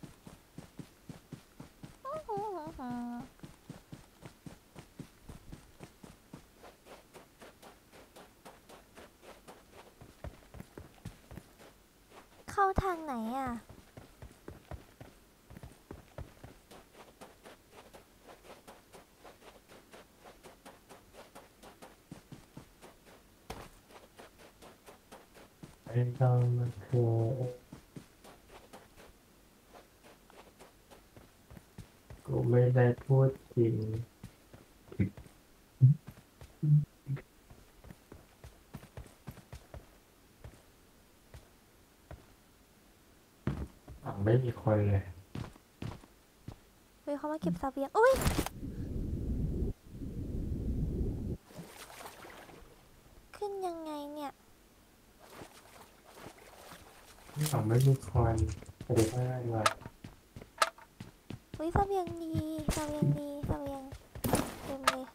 เข้าทางไหนอ่ะไม่ต้องมาคือกูไม่ได้พูดจริงอ่ะไม่มีคนเลยเฮ้ยเขามาเก็บเสบียงอุ้ย ขึ้นยังไงเนี่ยอ่ะไม่มีคนไปดูข้างหน้าดีกว่าอุ้ยเสบียงดีเสบียงดีเสบียงเต็มเลย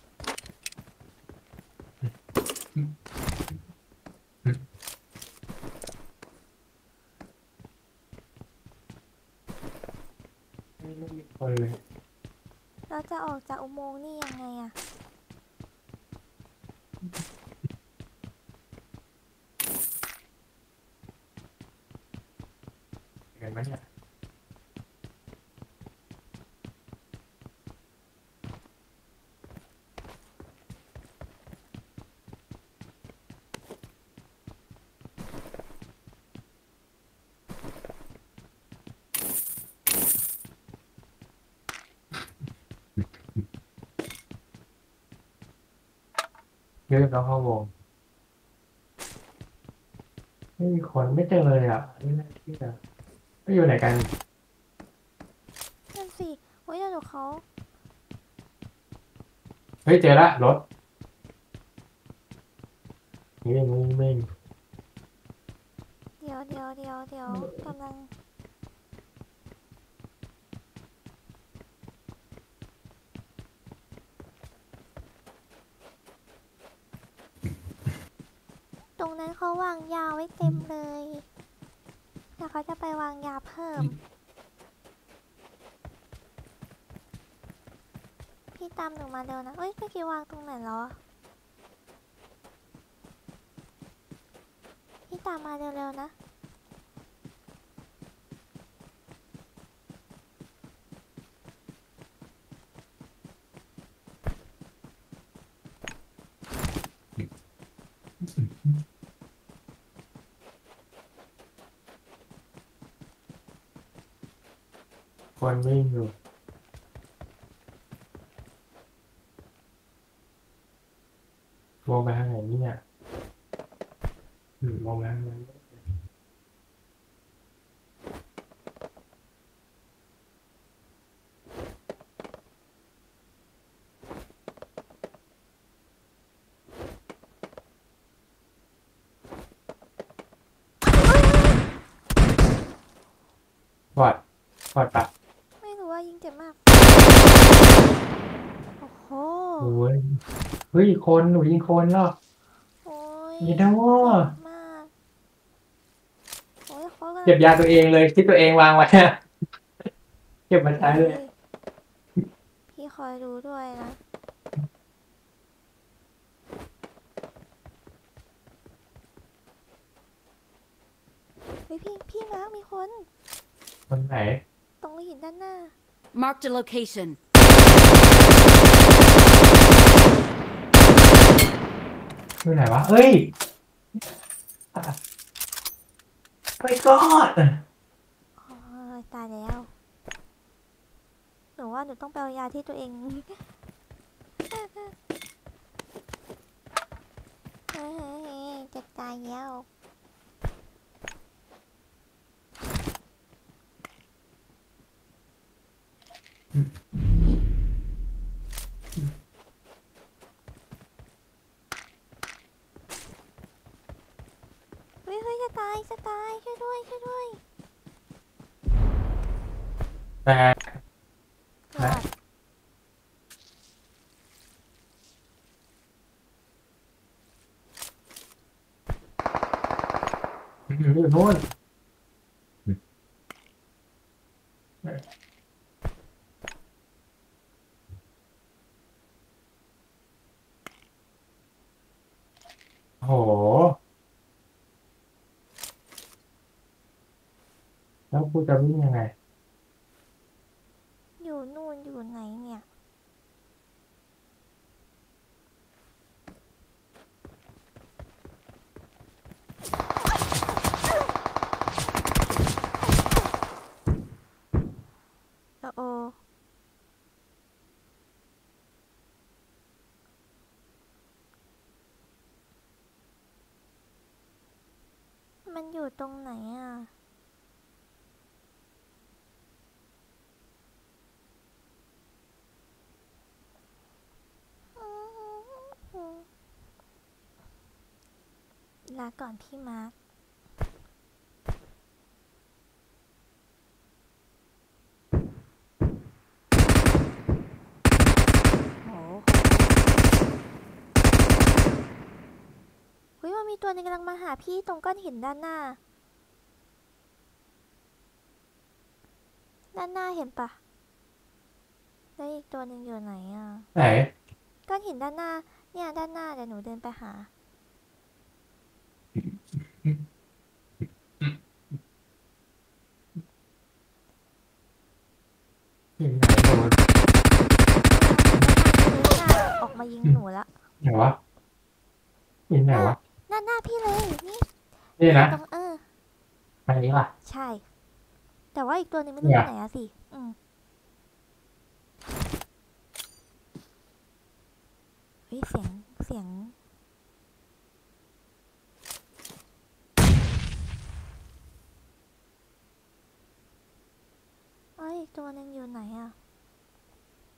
ไม่ไม่มีคนเลยเราจะออกจากอุโมงค์นี่ยังไงอะเห็นไหมเนี่ยเรียกเราเข้าวงไม่มีคนไม่เจอเลยอ่ะไม่น่าเชื่อไม่อยู่ไหนกันนั่นสิโอ้ยเดี๋ยวเขาเฮ้ยเจอละรถวิ่งวิ่งวิ่งเดี๋ยวเดี๋ยวเดี๋ยวเดี๋ยวกำลังตรงนั้นเขาวางยาไว้เต็มเลยเดี๋ยวเขาจะไปวางยาเพิ่ม พี่ตามหนูมาเร็วนะเอ้ยเมื่อกี้วางตรงไหนแล้วอะพี่ตามมาเร็วๆนะคนวิ่งอยู่มองไปทางไหนเนี่ยอืมมองไปทางนั้นปอดปอดปะไม่รู้ว่ายิงเจ็บมาก โอ้โหโอ้ยเฮ้ยคนหนูยิงคนเหรอโอ้ยยิงนะว่าเจ็บมาก โอ้ยเขากำลังเก็บยาตัวเองเลยที่ตัวเองวางไว้อะเก็บมาใช้เลยพี่คอยดูด้วยนะ เฮ้ยพี่ พี่มาร์คมีคนคนไหนตรงหินด้านหน้า Marked a location. อยู่ไหนวะเอ้ยไปก่อนโอ้ยตายแล้ว หนูว่าหนูต้องไปเอายาที่ตัวเอง เฮ้ยจะตายแล้ว เฮ้ยเฮ้ยจะตายจะตายช่วยด้วยช่วยด้วยแต่รอดอยู่โน่นโอ้โหแล้วกูจะวิ่งยังไงอยู่นู่นอยู่ไหนเนี่ย โอ้โอมันอยู่ตรงไหนอ่ะ ลาก่อนพี่มาร์ค โหเฮ้ยมันมีตัวหนึงกำลังมาหาพี่ตรงก้อนหินด้านหน้า ด้านหน้าเห็นปะแล้วอีกตัวหนึ่งอยู่ไหนอ่ะไหนก้อนหินด้านหน้า เนี่ยด้านหน้าเดี๋ยวหนูเดินไปหาหินไหนโดนออกมายิงหนูละไหนวะหินไหนวะด้านหน้าพี่เลย นี่นี่นะตรงเอออันนี้ล่ะใช่ แต่ว่าอีกตัวหนึงไม่รู้เนี่อย ยู่ไหนอะสิ อืมเฮ้ยเสียง เสียง เอ้ยอีกตัวหนึงอยู่ไหนอะ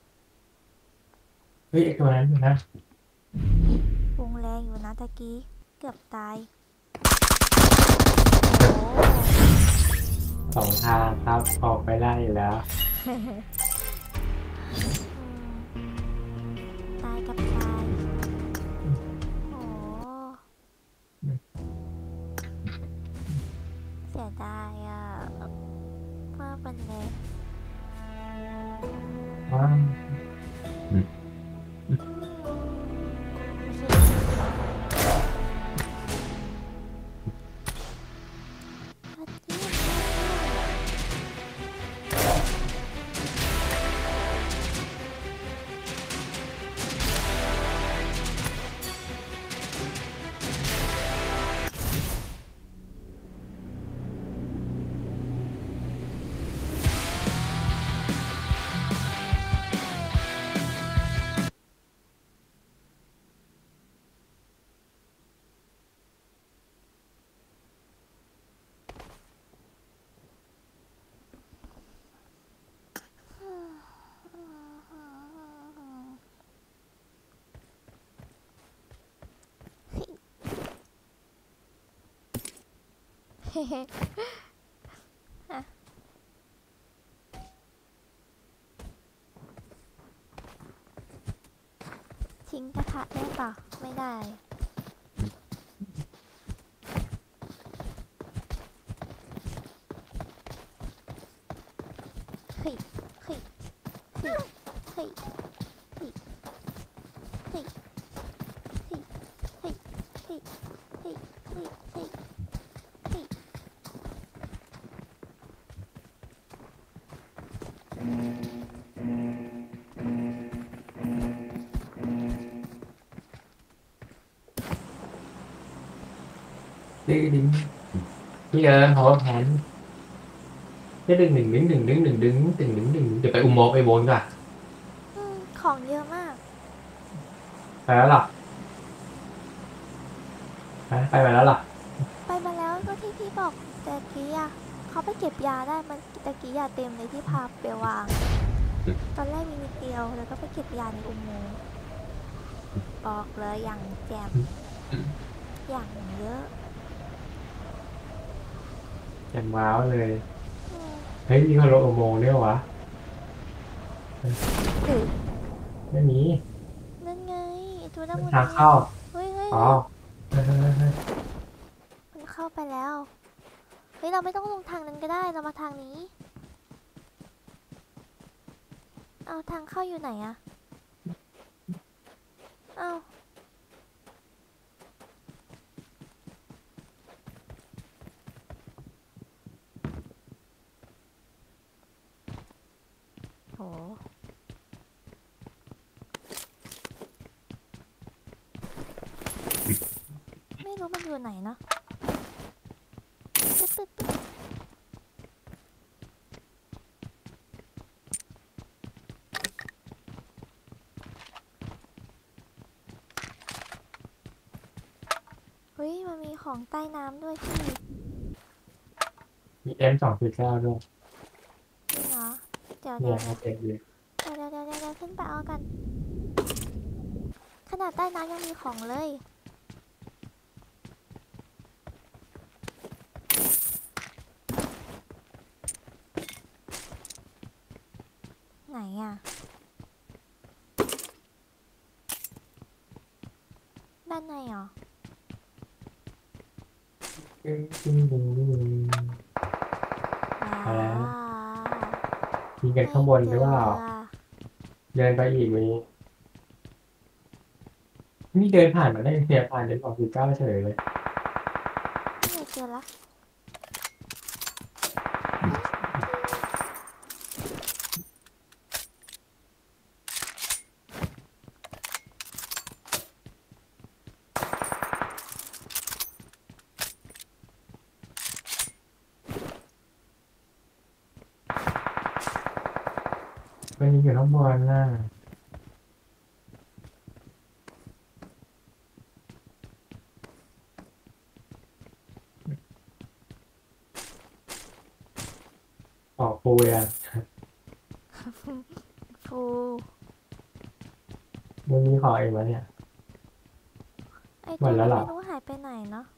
เฮ้ยไอตัวนั้นอยู่นะวงแรงอยู่นะตะกี้เกือบตายโอ้สองทางครับออกไปได้อยู่แล้วอืมตายกับตายโอ้เสียดายอ่ะมากมันเลยว้าวยอดเยี่ยมมากเฮ้ อะทิ้งกระทะได้ปะไม่ได้ เฮ้ย เฮ้ย เฮ้ย เฮ้ย เฮ้ย เฮ้ย เฮ้ย เฮ้ย เฮ้ย เฮ้ย เฮ้ย เฮ้ย เฮ้ยดึงดึงพี่เออเขาแผนจะดึงหนึ่งดึงหนึ่งดึงหนึ่งดึงดึงดึงดึงเดี๋ยวไปอุโมงค์ไปบนก่อนอืมของเยอะมากไปแล้วหรอไปไปมาแล้วหรอไปมาแล้วก็ที่พี่บอกตะกี้อะเขาไปเก็บยาได้มันตะกี้ยาเต็มเลยที่พาไปวาง ตอนแรกมีนิดเดียวแล้วก็ไปเก็บยาในอุโมงค์บอกเลยอย่างแจ่มอย่างเยอะแกมว้าวเลยอืมเฮ้ยมีคนลงอุโมงค์ด้วยวะหรือไม่มีนั่นไงไอ้ตัวน้ำมันทางเข้าเฮ้ยเฮ้ยอ๋อเฮ้ยเฮ้ยเฮ้ยมันเข้าไปแล้วเฮ้ยเราไม่ต้องลงทางนั้นก็ได้เรามาทางนี้ เอาทางเข้าอยู่ไหนอะเอาโหไม่รู้มันอยู่ไหนเนาะตึ๊ดตึ๊ดตึ๊ดเฮ้ยมันมีของใต้น้ำด้วยพี่มีเอ็มสองจุดเก้าด้วยจริงเหรอเดี๋ยวเนี่เดี๋ยยวมาเต็มเลยเดี๋ยวเดี๋ยวเดี๋ยวเดี๋ยวเดี๋ยวขึ้นไปเอากัน ขนาดใต้น้ำยังมีของเลย ไหนอะด้านในเหรอดึงดึงดึงดึงว้าแล้ววมีกันข้างบนหรือเปล่าไม่เจอเดินไปอีกมีนี่เดินผ่านมาได้เสียผ่านเดินสองจุดเก้าเฉยเลยไม่เจอละมันมีอยู่ข้างบนน่ะออกปูอ่ะฟูมันมีของอีกไหมเนี่ยไอหมตัวดแล้นั้วน เหรอไม่รู้หายไปไปไหนเนาะ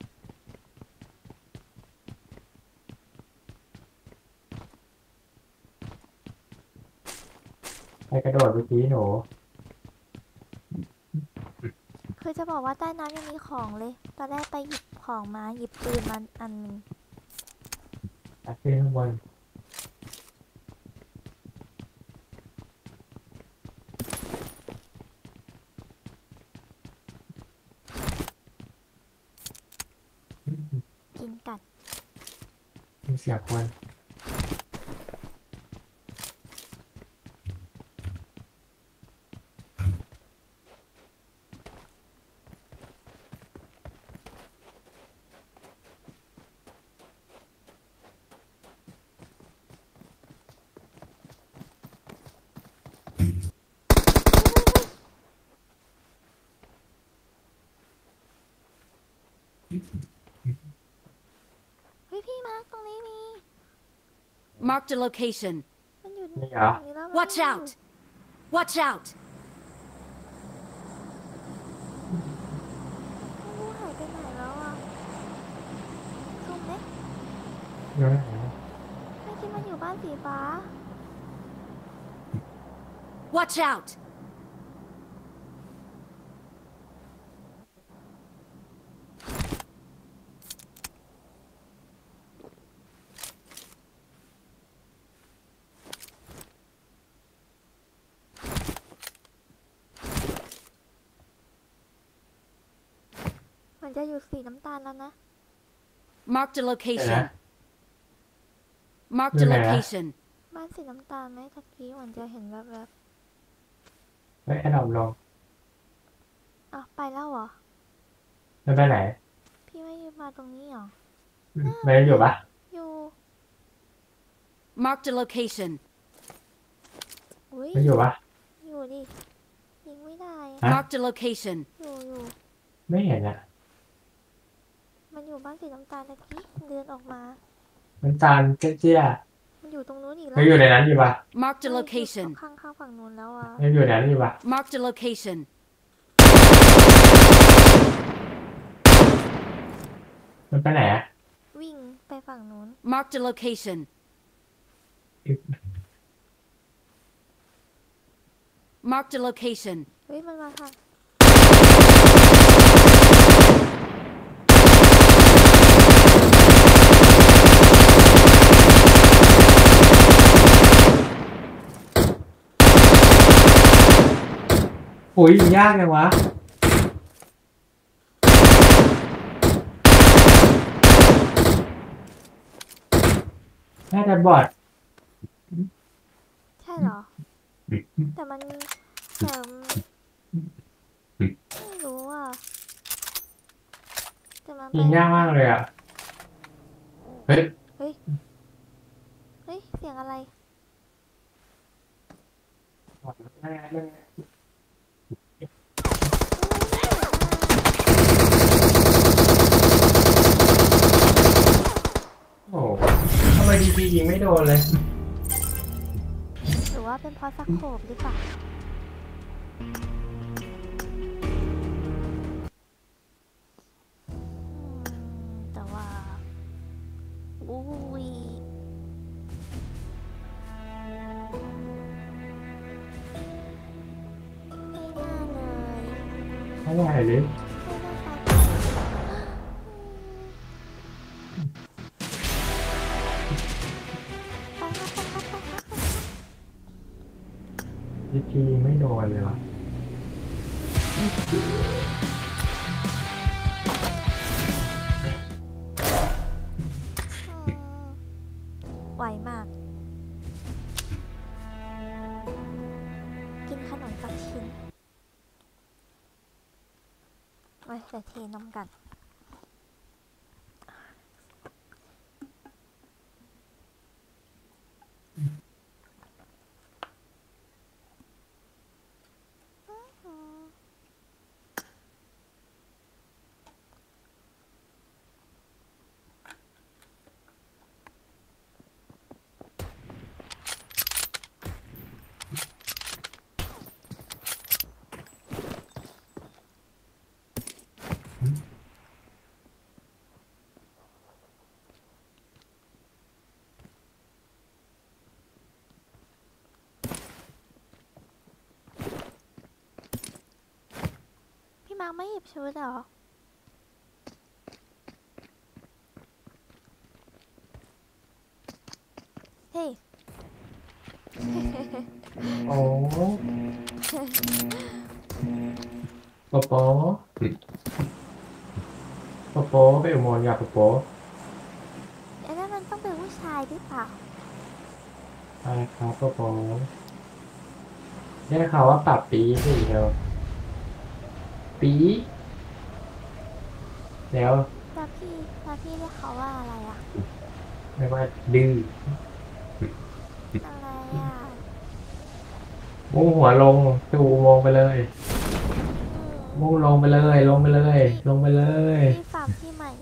ไปกระโดดเมื่อกี้หนูคือจะบอกว่าใต้น้ำยังมีของเลย ตอนแรกไปหยิบของมาหยิบปืนมาอันหนึ่งตักขึ้นข้างบนอืมกินกัดมีเสียงคนเฮ้ยพี่มาร์คตรงนี้มี Marked a location. มันอยู่นี่เหรอตรงนี้แล้ว Watch มัน out! Watch out! ไม่รู้หายไปไหนแล้วอ่ะซุ่มไหมอยู่ไหนไม่คิดมันอยู่บ้านสีฟ้า Watch out! มันจะอยู่สีน้ำตาลแล้วนะ Marked a เดี๋ยวนะ location. Marked a Where? location. บ้านสีน้ำตาลไหมตะกี้เหมือนจะเห็นแวบเฮ้ยไอ้ดอมลงๆอ่ะไปแล้วเหรอมันไปไหนพี่ไม่มาตรงนี้เหรออืมไม่ได้อยู่ปะอยู่ Marked a location. อุ้ยไม่อยู่ปะอยู่ดิ ยิงไม่ได้อะฮะ Marked a location. อยู่อยู่ไม่เห็นอ่ะมันอยู่บ้านสีน้ำตาลตะกี้เดินออกมามันจานเจี้ยมันอยู่ตรงนู้นอีกๆแล้ไม่วอยู่ในนั้นอยู่ปะ Marked a ไม่อยู่ location. ข้างข้างฝั่งนู้นแล้วอ่ะไม่อยู่ในนั้นอยู่ปะ Marked a location. มันไปไหนอ่ะวิ่งไปฝั่งนู้น Marked a location. Marked a location. เฮ้ยมันมาทางอุ้ยยากเลยวะน่าจะบอดใช่เหรอ แต่มันแต่ไม่รู้อ่ะแต่มันไปยิงยากมากเลยอ่ะ เฮ้ยเฮ้ย เฮ้ย เสียงอะไรโอ้โหทำไมดีพียิงไม่โดนเลยหรือว่าเป็นเพราะสโคปหรือเปล่าอืมแต่ว่าอุ้ยไม่น่าเลยไม่ได้หรือไม่น่าไปไปครับไปครับไปครับไปครับดีพียิงไม่โดนเลยวะอืมไหวมาก กินขนมสักชิ้นไว้แต่เทน้ำกัน อืมยังไม่หยิบชุดเหรอเฮ้ยโอ้ปอปอปอปอไปอุโมงค์ยาปอปอไอ้นั่นมันต้องเป็นผู้ชายหรือเปล่าใช่ครับปอปอได้ข่าวว่าปรับปีสิเดียวปีแล้วแล้วพี่แล้วพี่เรียกเขาว่าอะไรอ่ะไม่ว่าดื้ออะไรอ่ะมุ่งหัวลงสู่อุโมงค์ไปเลยอืมมุ่งลงไปเลยลงไปเลย ลงไปเลยพี่ฟาร์มพี่ใหม่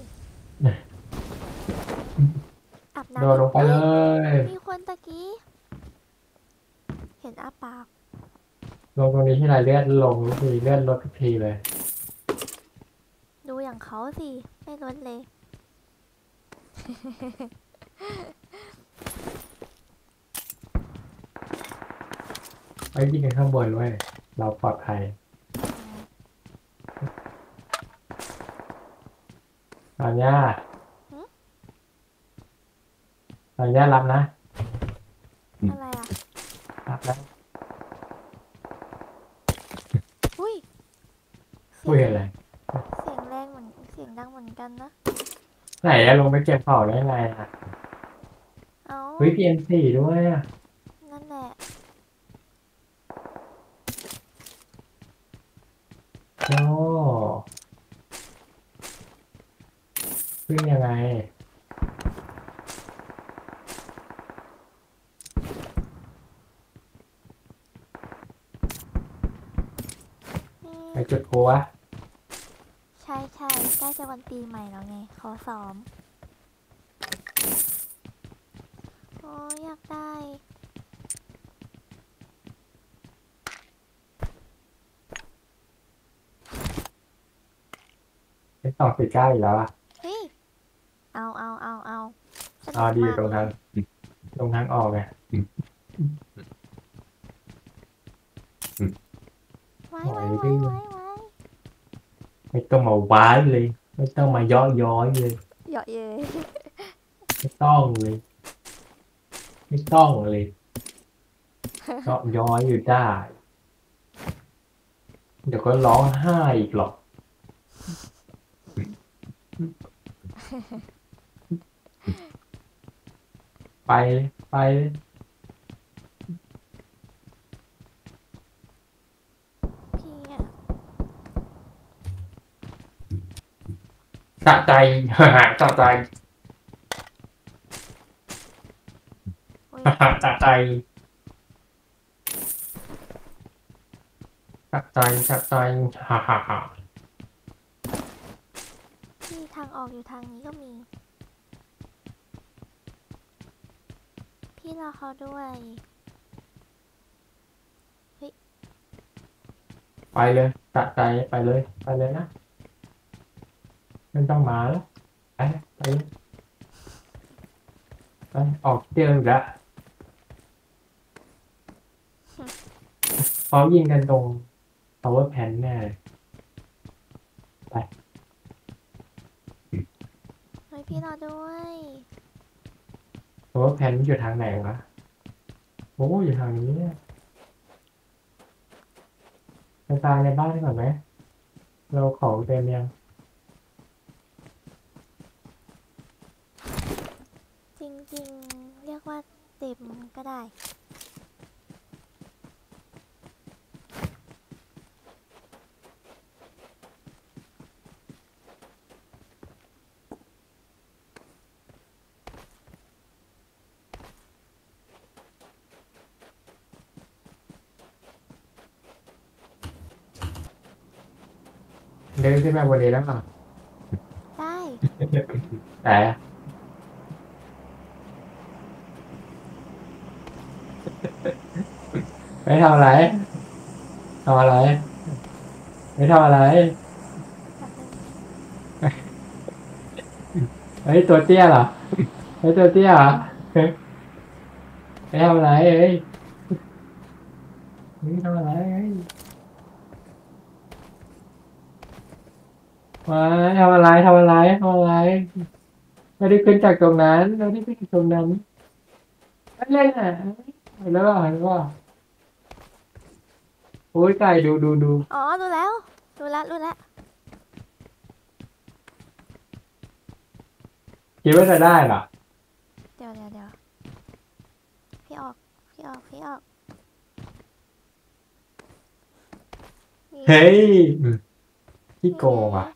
อาบโดดน้ำลงไปเลยมีคนตะกี้ เห็นอาปากลงตรงนี้ที่ไรเลือดลงทุกทีเลือดลดทุกทีเลยดูอย่างเขาสิ ไม่ลดเลยไอ้ยิงกันข้างบนไว้ยเราปลอดภัยตอนนี้ตอนนี้รับนะอะไรอ่ะรับนะอุ้ยพูดอะไรเสียงแรงเหมือนเสียงดังเหมือนกันนะไหนอะลงไปเก็บของได้ไงอะเอาเฮ้ยพีเอ็มสี่ด้วยอะนั่นแหละโอ้ขึ้นยังไง ไปนี่จุดโควะใช่ใช่ใกล้จะวันปีใหม่แล้วไงขอซ้อม โอ้ยอยากได้เป็นสองสี่เก้าอีกแล้วอะเฮ้ย เอาเอาเอาเอาสนุอ๋อก ดีอยู่มากตรงทางตรงทางออกไงไว้โอ้ไว้ยไว้ดื้อไว้ไว้ไม่ต้องมาว้านเลย ไม่ต้องมาย่อย้อยเลยเหยาะเย้ยไม่ต้องเลย ไม่ต้องเลยย่อย้อยอยู่ได้ เดี๋ยวก็ร้องไห้อีกหรอก ไปเลยไปเลยพี่อะสะใจ สะใจอุ๊ยสะใจสะใจสะใจฮ่าฮ่าฮ่าพี่ทางออกอยู่ทางนี้ก็มี พี่รอเขาด้วยไปเลยสะใจไปเลยไปเลยนะไม่ต้องมาแล้วไปไปเลยไปออกเที่ยวอีกแล้วเขายิงกันตรง power plant แน่เลยเฮ้ยพี่รอด้วย power plant มันอยู่ทางไหนวะโอ้อยู่ทางนี้เนี่ยไปตายในบ้านก่อนไหมเราของเต็มยังจริงๆ เรียกว่าเต็มก็ได้เดินขึ้นมาบนนี้แล้วเหรอได้แต่ไม่ทำอะไรทำอะไร ไม่ทำอะไรแบบนึงเฮ้ยตัวเตี้ยเหรอเฮ้ยตัวเตี้ยเหรอเฮ้ยไม่ทำอะไรเฮ้ยไม่ทำอะไรเฮ้ยว้ายทำอะไรทำอะไรทำอะไรไม่ได้ขึ้นจากตรงนั้นไม่ได้ขึ้นจากตรงนั้นไม่เล่นอ่ะเห็นแล้วเปล่าเห็นแล้วเปล่าโอ้ยไก่ดูดูดูอ๋อดูแล้วดูแล้วดูแล้วคิดว่าจะได้เหรอเดี๋ยวเดี๋ยวเดี๋ยวพี่ออกพี่ออกพี่ออกนี่เฮ้ยพี่โกงอ่ะ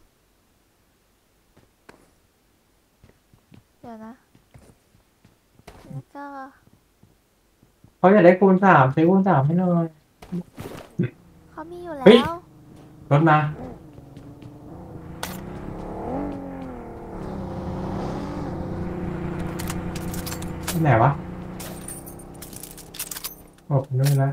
เดี๋ยวนะแล้วก็เขาอยากได้คูณสามใช้คูณสามให้หน่อยเขามีอยู่แล้เฮ้ยวรถมาที่ไหนวะโอ้นู่นละ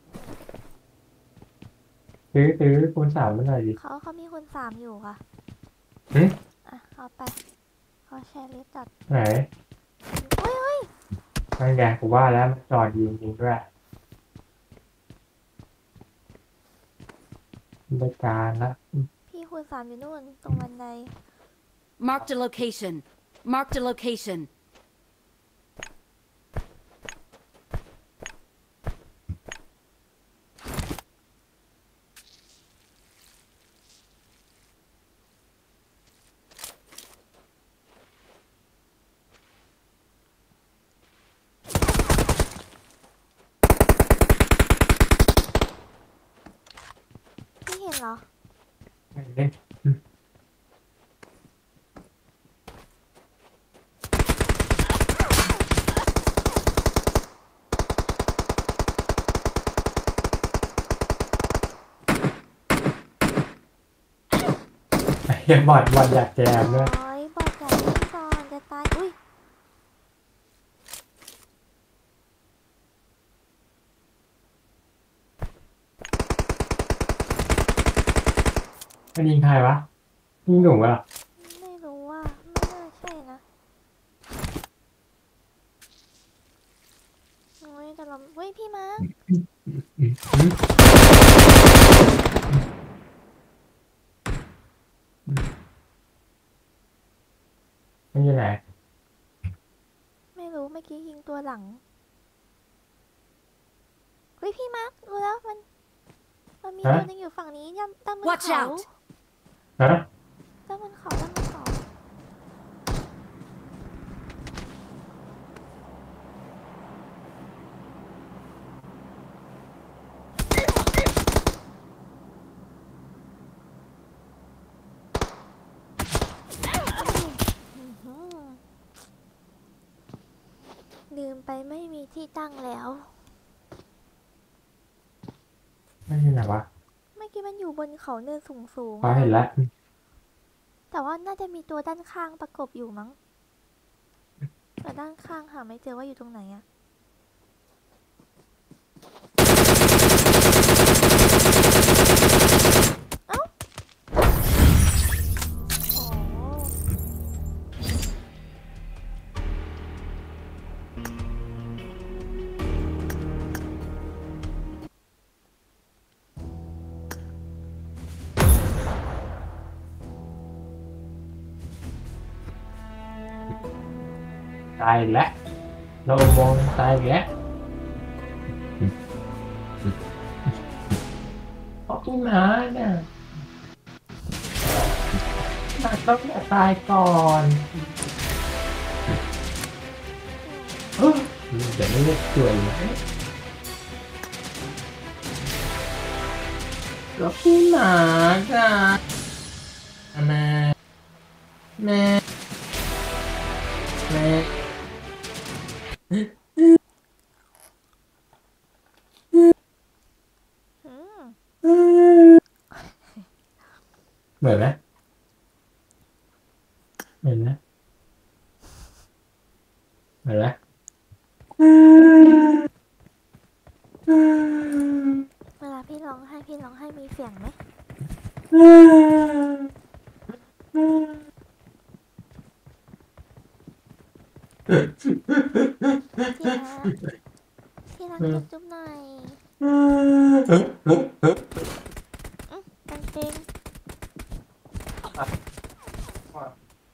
ซื้อซื้อคูณสามมาหน่อยดิเขาเขามีคนสามอยู่ค่ะหึอ่ะเอาไปเขาแชร์ลิสต์จัดไหนเฮ้ยเฮ้ยนั่นไงกูว่าแล้วมันจอดยิงจริงด้วยรายการละพี่คูณสามอยู่นู่นตรงบันได Marked a location. Marked a location. พี่เห็นเหรอไหนดิไอ้เหี้ยบอดบอดอยากแจมด้วยโอ้ยบอกอย่าเล่นก่อนจะตายอุ้ยมันยิงใครวะยิงหนูเหรอ่ะไม่รู้ว่าไม่น่าใช่นะโอ้ยแต่เราเฮ้ยพี่มาร์คมันอยู่ไหนไม่รู้เมื่อกี้ยิงตัวหลังเฮ้ยพี่มาร์ครู้แล้วมันมันมีฮะตัวหนึงอยู่ฝั่งนี้ย่ำตั้งบน Watch เขา out ฮะตั้งบนเขาตั้งบนเขาอื้อหือลืมไปไม่มีที่ตั้งแล้วไม่อยู่ไหนวะเมื่อกี้มันอยู่บนเขาเนินสูงสูงพอเห็นแล้วแต่ว่าน่าจะมีตัวด้านข้างประกบอยู่มั้งแต่ด้านข้างหาไม่เจอว่าอยู่ตรงไหนอะเอ้าโอ้ตายอีกแล้วเรามองตายอีกแล้วเพราะพี่หมาเนี่ยหมาต้องอย่าตายก่อนเออเดี๋ยวไม่เรียกช่วยนะก็พี่หมาค่ะแม่แม่แม่อืมเหมือนไหมเหมือนนะเหมือนไหมเวลาพี่ร้องไห้พี่ร้องไห้มีเสียงไหมที่รักที่รักจุ๊บจุ๊บหน่อยอืมกางเกง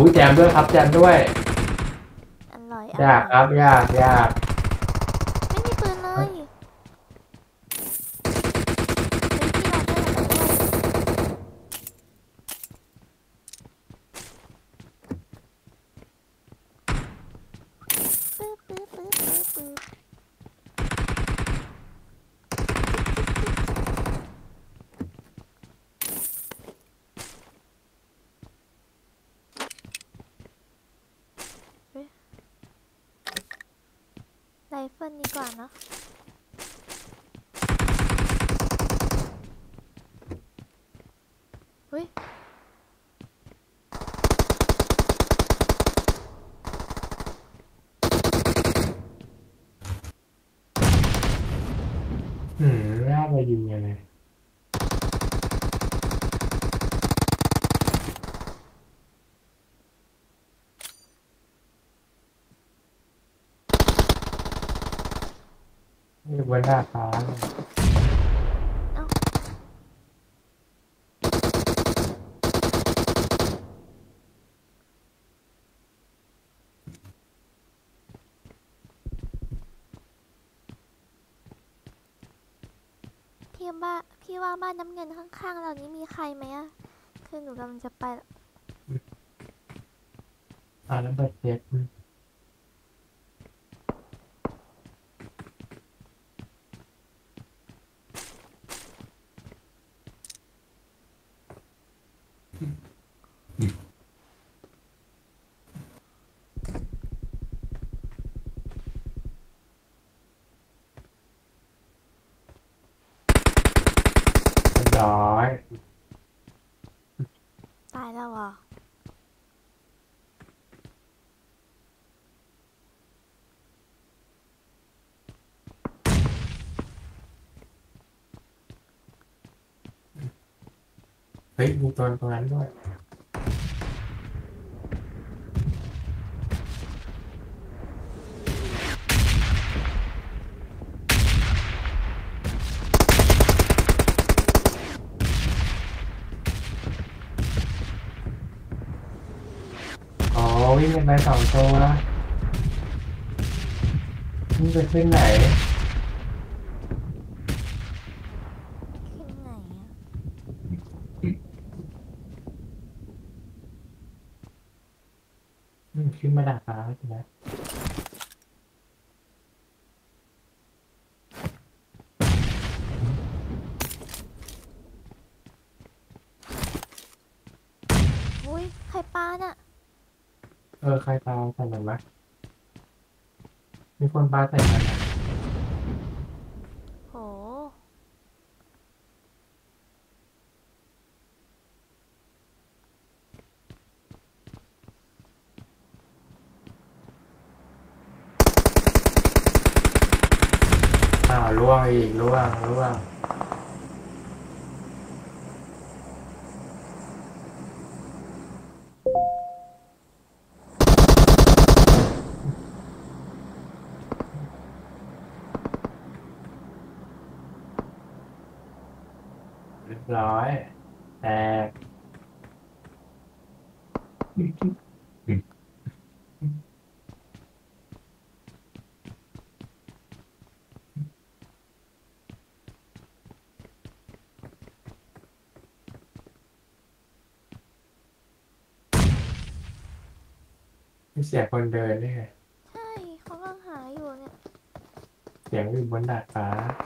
อุ้ยแจมด้วยครับแจมด้วยอร่อยออร่ยากคอยรับอยากอยากไม่มีปืนเลยเฮ้ยพี่เราได้แบบนั้นด้วยปึ๊บปึ๊บปึ๊บปึ๊บปึ๊บเฮ้ยไรเฟิลดีกว่าเนอะเฮ้ยหืมน่าไปยิงยังไงนี่บนดาดฟ้าเลยเอ้าพี่ว่าพี่ว่าบ้านน้ำเงินข้างๆเรานี้มีใครไหมอะคือหนูกำลังจะไปอ่าแล้วเปิดเจ็ดเรียบร้อยตายแล้วเหรอเฮ้ยมีตัวตรงนั้นด้วยอ๋อวิ่งกันไปสองตัวนี่ไปขึ้นไหนขึ้นไหนอะอืมขึ้นมาดาดฟ้าใช่ไหมอุ้ยใครปาน่ะเออใครปาใส่มันวะมีคนปาใส่มันอะโหอ้าวล่วงอีกล่วงล่วงเรียบร้อยแตกมีเสียงคนเดินด้วยไงใช่เขากำลังหาอยู่เนี่ยเสียงอยู่บนดาดฟ้า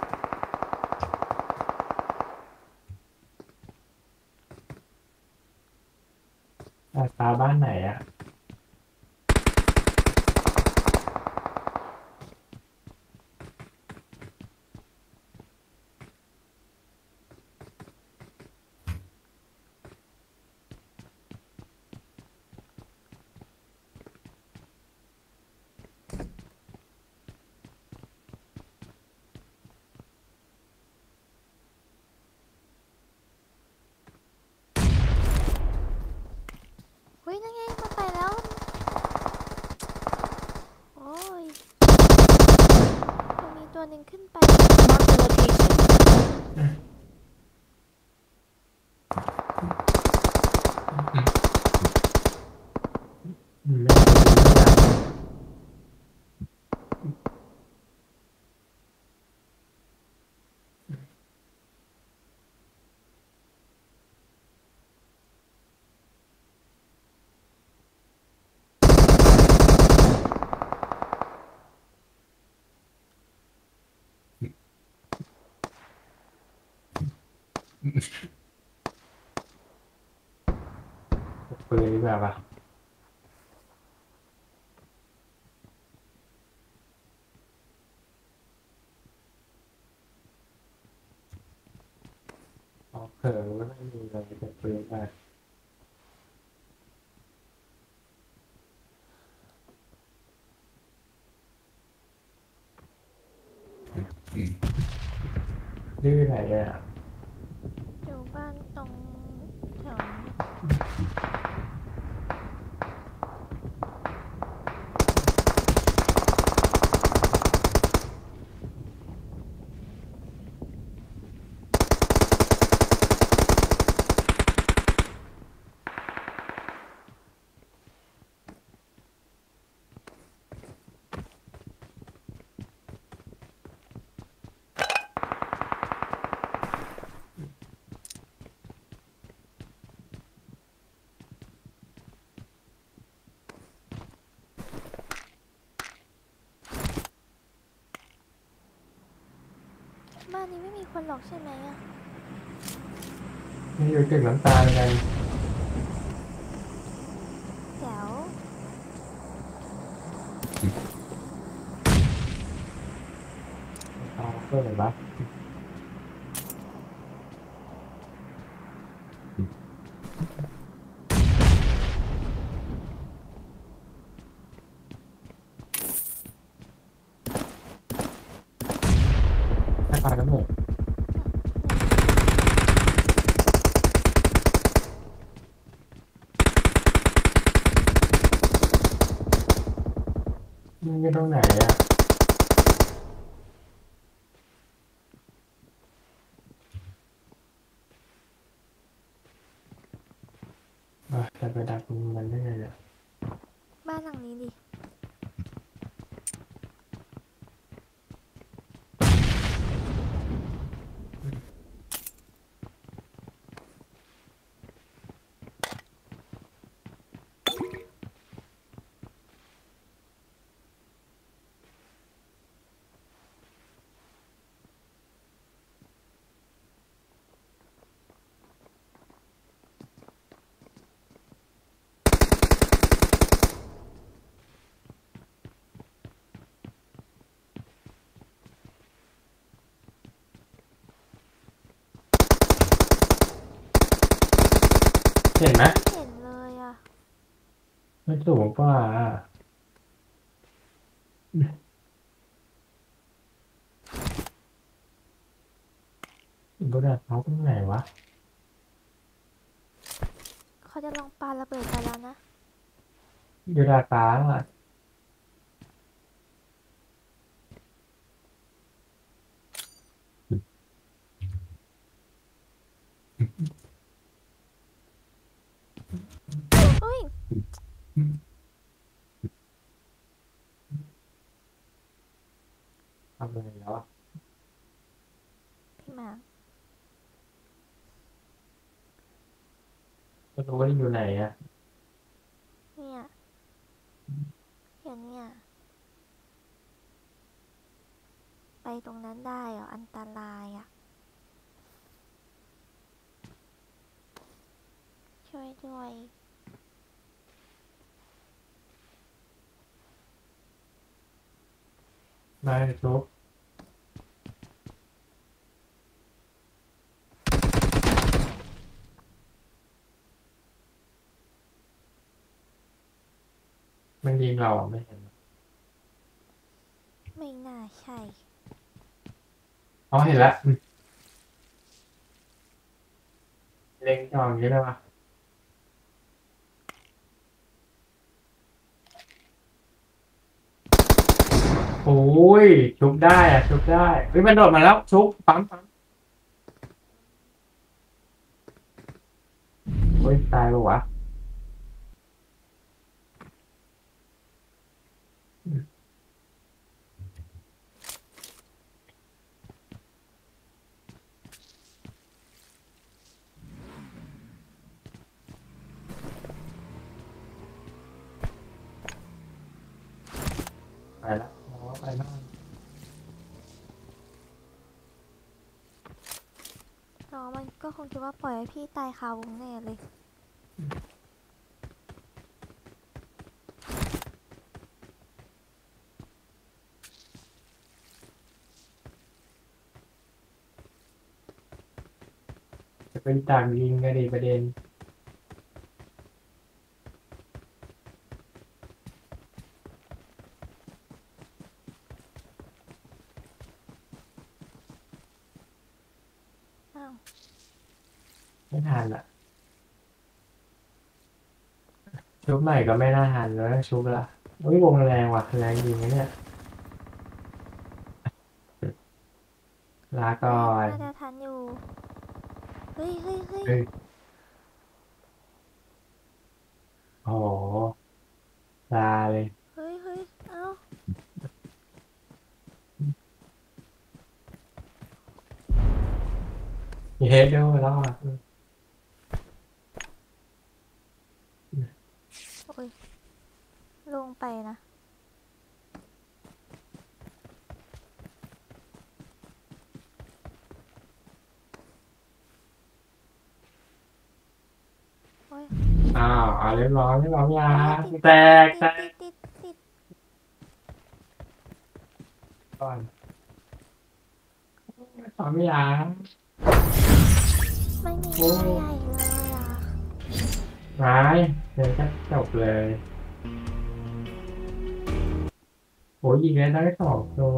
ดาดฟ้าบ้านไหนอ่ะเฮ้ยนั่นไงมันไปแล้ว โอ้ยมันมีตัวหนึ่งขึ้นไป Marked a location. อืมไม่รู้เรื่องปืนดีกว่าป่ะอ๋อเขินก็ไม่มีเลยแต่ปืนป่ะดื้อไหนอ่ะอยู่บ้านตรงแถวนี้บ้านนี้ไม่มีคนหรอกใช่ไหมอะไม่อยู่ตึกน้ำตาลกันแจ๋วเอาเพื่ออะไรบ้างถ้าตายแล้วหมดมึงอยู่ตรงไหนอ่ะอ่ะจะไปดักมันได้ไงเนี่ยบ้านหลังนี้ดิเห็นไหมไม่เห็นเลยอะมันสูงกว่าบนดาดฟ้าตรงไหนวะเขาจะลองปาระเบิดไปแล้วนะอยู่ดาดฟ้าอ่ะอุ้ยำอะไรแล้วอะพี่หมากไม่รู้ว่าอยู่ไหนอะเนี่ยเห็นเนี่ย ไปตรงนั้นได้เหรอ อันตรายอ่ะ ช่วยด้วยมาชุบมันยิงเราอะไม่เห็นไม่น่าใช่อ๋อเห็นแล้วอืมเล็งจออย่างนี้เลยวะโอ้ยชุบได้อะชุบได้เฮ้ยมันโดดมาแล้วชุบปั๊มปั๊มโอ้ยตายปะวะอืมไปแล้วน้องไปบ้านน้องมันก็คงคิดว่าปล่อยให้พี่ตายคาวงแน่เลยจะเป็นต่างยิงกันดีประเด็นอ้าวไม่ทันละชุบใหม่ก็ไม่น่าทันแล้วชุบละอุ้ยวงแรงว่ะแรงยิงนะเนี่ยลาก่อเฮ้ยนน่าจะทันอยู่ เฮ้ยเฮ้ยเฮ้ยเฮ้ยโอ้โหลาเลยเฮ้ยเฮ้ยเอ้ามีเฮดด้วยแล้วอ่ะอืมโอ้ย ลงไปนะ โอ้ยอ้าวเอาเรียบร้อยเรียบร้อยยาเฮ้ยติดแตกแตติดกติดติดติดก่อนสองยาไม่มีโอ้หน้าใหญ่เลยอ่ะร้ายเดี๋ยวจะจบเลยโอ้ยยิงได้ทั้งสองตัว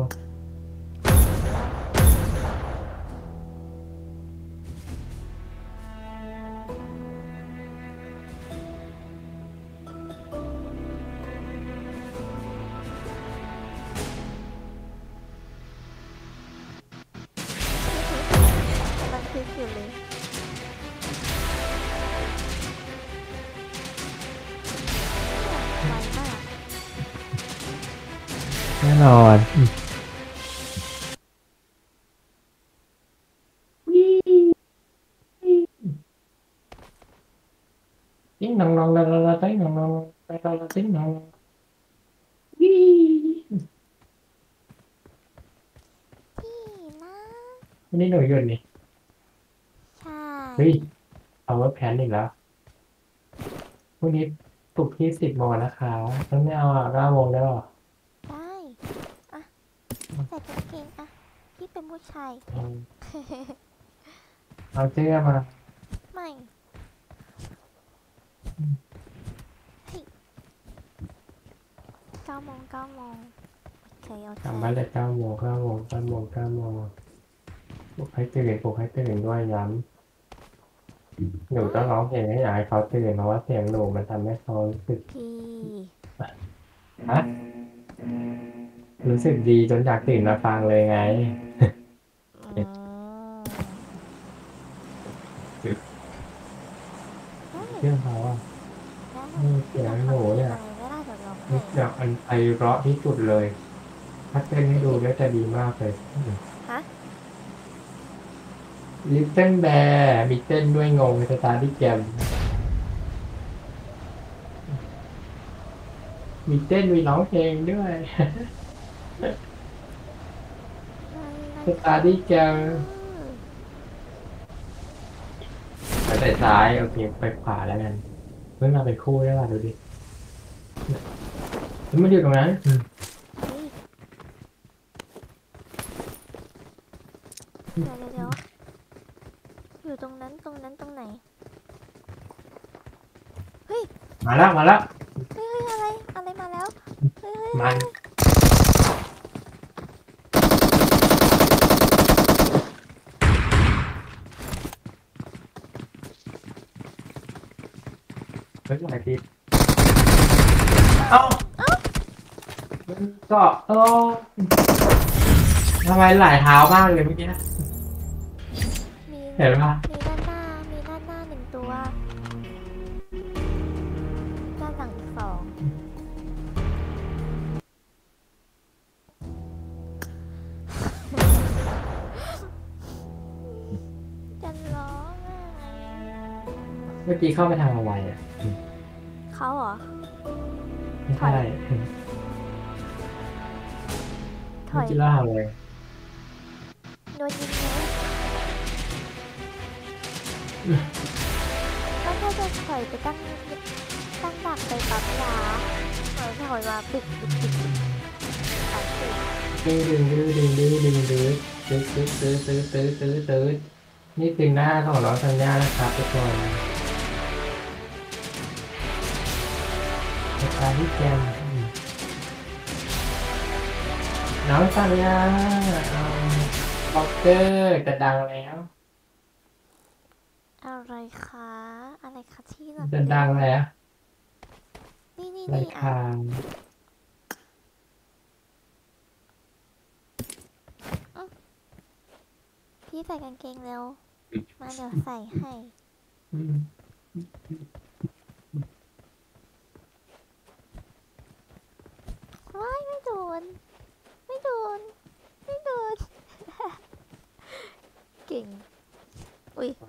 มันคืออยู่เลยไวมากแน่นอนอืมติ๊งนองนองลาลาลาติ๊งนองนองลาลาลาติ๊งนองวิ่งพี่นะวันนี้หนูหยุดนี่ใช่เฮ้ยเอาว่าแพนอีกแล้วพรุ่งนี้ปลุกที่สิบโมงนะคะฉันไม่เอาอ่ะเก้าโมงได้หรอได้อะใส่กางเกงอะพี่เป็นผู้ชายอืมเอาเสื้อมาไม่เฮ้ยเก้าโมงเก้าโมงโอเคโอเคกลับบ้านแต่เก้าโมงเก้าโมงเก้าโมงเก้าโมงปลุกให้ตื่นปลุกให้ตื่นด้วยย้ำหนูต้องร้องเพลงให้อยากให้เขาตื่นเพราะว่าเสียงหนูมันทำให้เขารู้สึกพี่ฮะรู้สึกดีจนอยากตื่นมาฟังเลยไงอืมได้เรื่องเขาอ่ะได้นี่เสียงหนูเนี่ยไม่ได้เดี๋ยวร้องนี่ให้เสียงอันไพเราะที่สุดเลยถ้าเต้นให้ดูก็จะดีมากเลยฮะลิตเติ้ลแบร์มีเต้นด้วยงงสตาร์ดี้แกมมีเต้นมีร้องเพลงด้วยสตาร์ดี้แกมไปแต่ซ้ายโอเคไปขวาแล้วกันเมื่อมาเป็นคู่ได้ป่ะดูดิแล้วมันอยู่ตรงนั้นอืมเดี๋ยวเดี๋ยวเดี๋ยวอยู่ตรงนั้นตรงนั้นตรงไหน เฮ้ยมาแล้วมาแล้วเฮ้ยเฮ้ยอะไร อะไรมาแล้ว เฮ้ยเฮ้ยมันเฮ้ยหลายทีเอ้ามันเกาะเออทำไมหลายเท้ามากเลยเมื่อกี้นะมีเห็นปะมีด้านหน้า มีด้านหน้าหนึ่งตัว ด้านหลังอีกสองจะร้องอ่ะเมื่อกี้เข้าไปทางอะไรอ่ะเขาเหรอไม่ใช่ถเมื่ออย กี้เล่าเลยโดนยิงนะก็แค่จะถอยไปตั้งตั้งดักไปปั๊มยาถอยถอยมาปิดปิดปิดปิดสายปิดดึงดึงดึงดึงดึงดึงดึงตึ๊ดตึ๊ดตึ๊ดตึ๊ดตึ๊ดตึ๊ดตึ๊ดนี่คือหน้าของน้องธัญญานะครับทุกคนสตาร์ที่แกมน้องธัญญาบ็อกเกอร์จะดังแล้วอะไรคะอะไรคะที่จะดังแล้วนี่นี่รายนี่อ่ะคางพี่ใส่กางเกงเร็วมาเดี๋ยวใส่ให้อืมว้ายไม่โดนไม่โดนไม่โดน เก่งอุ้ย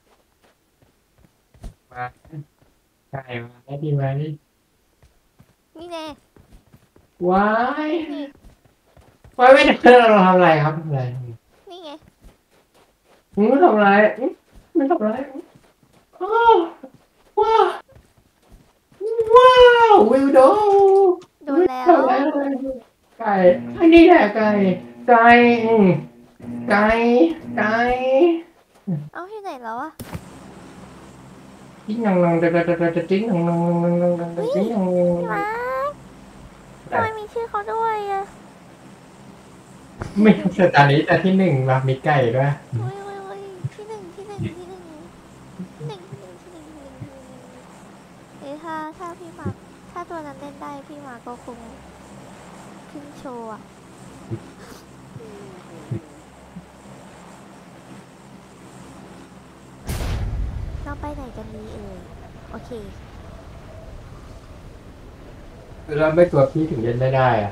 มาไก่มาได้ดีไหมนี่แน่ว้ายนี่ว้ายไม่ได้เราทำอะไรครับทำอะไรนี่ไงอืมทำอะไรอืมไม่ทำอะไรอ้าวว้าวว้าววิวโดโดนแล้วทำอะไรไก่อันนี้แหละไก่ไก่อืมไก่ไก่เอ้าที่ไหนแล้วอะจิ้งนองนองจะจะจะจะจิ้งนองนองนองนองนองจิ้งนองนองพี่มาทำไมมีชื่อเขาด้วยอะไม่ใช่ตอนนี้แต่ที่หนึ่งแบบมีไก่ด้วยโอ้ยโอ้ยโอ้ยที่หนึ่งที่หนึ่งที่หนึ่งที่หนึ่งที่หนึ่งที่หนึ่งที่หนึ่งที่หนึ่งเอ้ยถ้าถ้าพี่มาถ้าตัวนั้นเล่นได้พี่มาก็คงขึ้นโชว์อะเราไปไหนกันดีเอ่ยโอเคแล้วไม่ตัวพี่ถึงเล่นไม่ได้อะ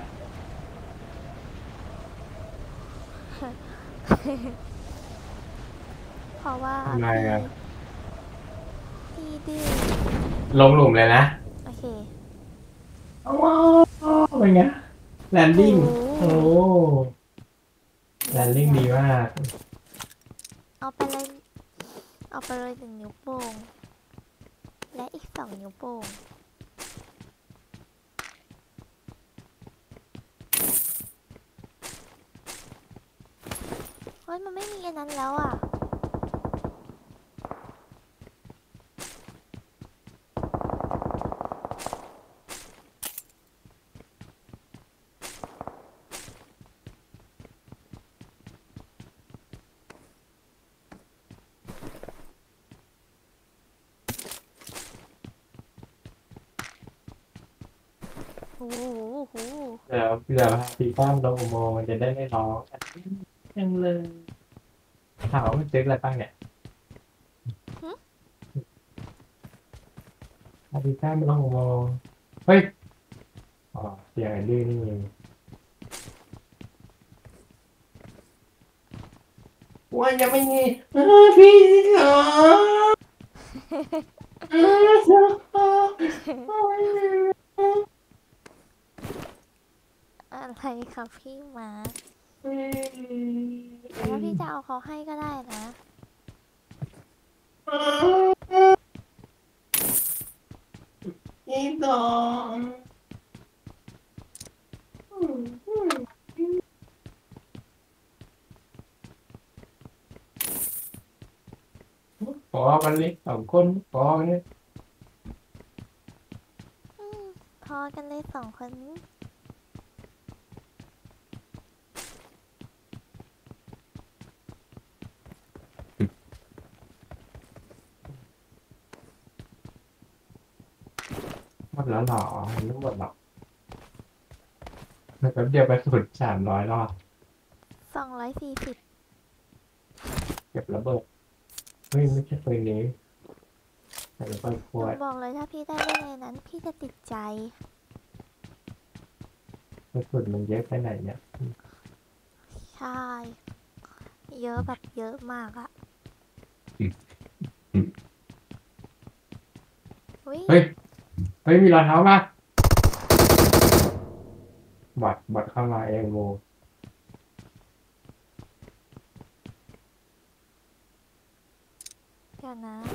เพราะว่าทำไมอะพี่ดื้อลงหลุมเลยนะโอเคว้าวเป็นไงแลนดิ้งโอ้โอ้แลนดิ้งดีมากเอาไปเลยเอาไปเลยหนึ่งนิ้วโป้งและอีกสองนิ้วโป้งเฮ้ยมันไม่มีอันนั้นแล้วอ่ะโอ้โหโอ้โหเดี๋ยวเดี๋ยวพาพี่ป้อมลงอุโมงค์มันจะได้ไม่ร้องยังเลยถามว่ามันซื้ออะไรบ้างเนี่ยพาพี่ป้อมลงอุโมงค์เฮ้ยอ๋อเสียงไอ้ดื้อนี่เองว่ายังไม่มีเออพี่สาวเออสาวอะไรครับพี่มาร์คแต่ถ้าพี่จะเอาเขาให้ก็ได้นะพี่สองขอกันเลยสองคนขอกันเลยอืมพอกันเลยสองคนนี้หมดแล้วเหรอมันไม่หมดหรอกแป๊บเดียวไปสุดสามร้อยรอบสองร้อยสี่สิบเก็บระเบิดเฮ้ยไม่ใช่ปืนนี้แต่ระเบิดขหนูวดบอกเลยถ้าพี่ได้เล่นในนั้นพี่จะติดใจกระสุนมันเยอะไปไหนเนี่ยใช่ เยอะแบบเยอะมากอะอืมอืมอุ้ยเฮ้ยเฮ้ยมีรอยเท้ามาบอดบอดเข้ามาเองโวเดี๋ยวนะ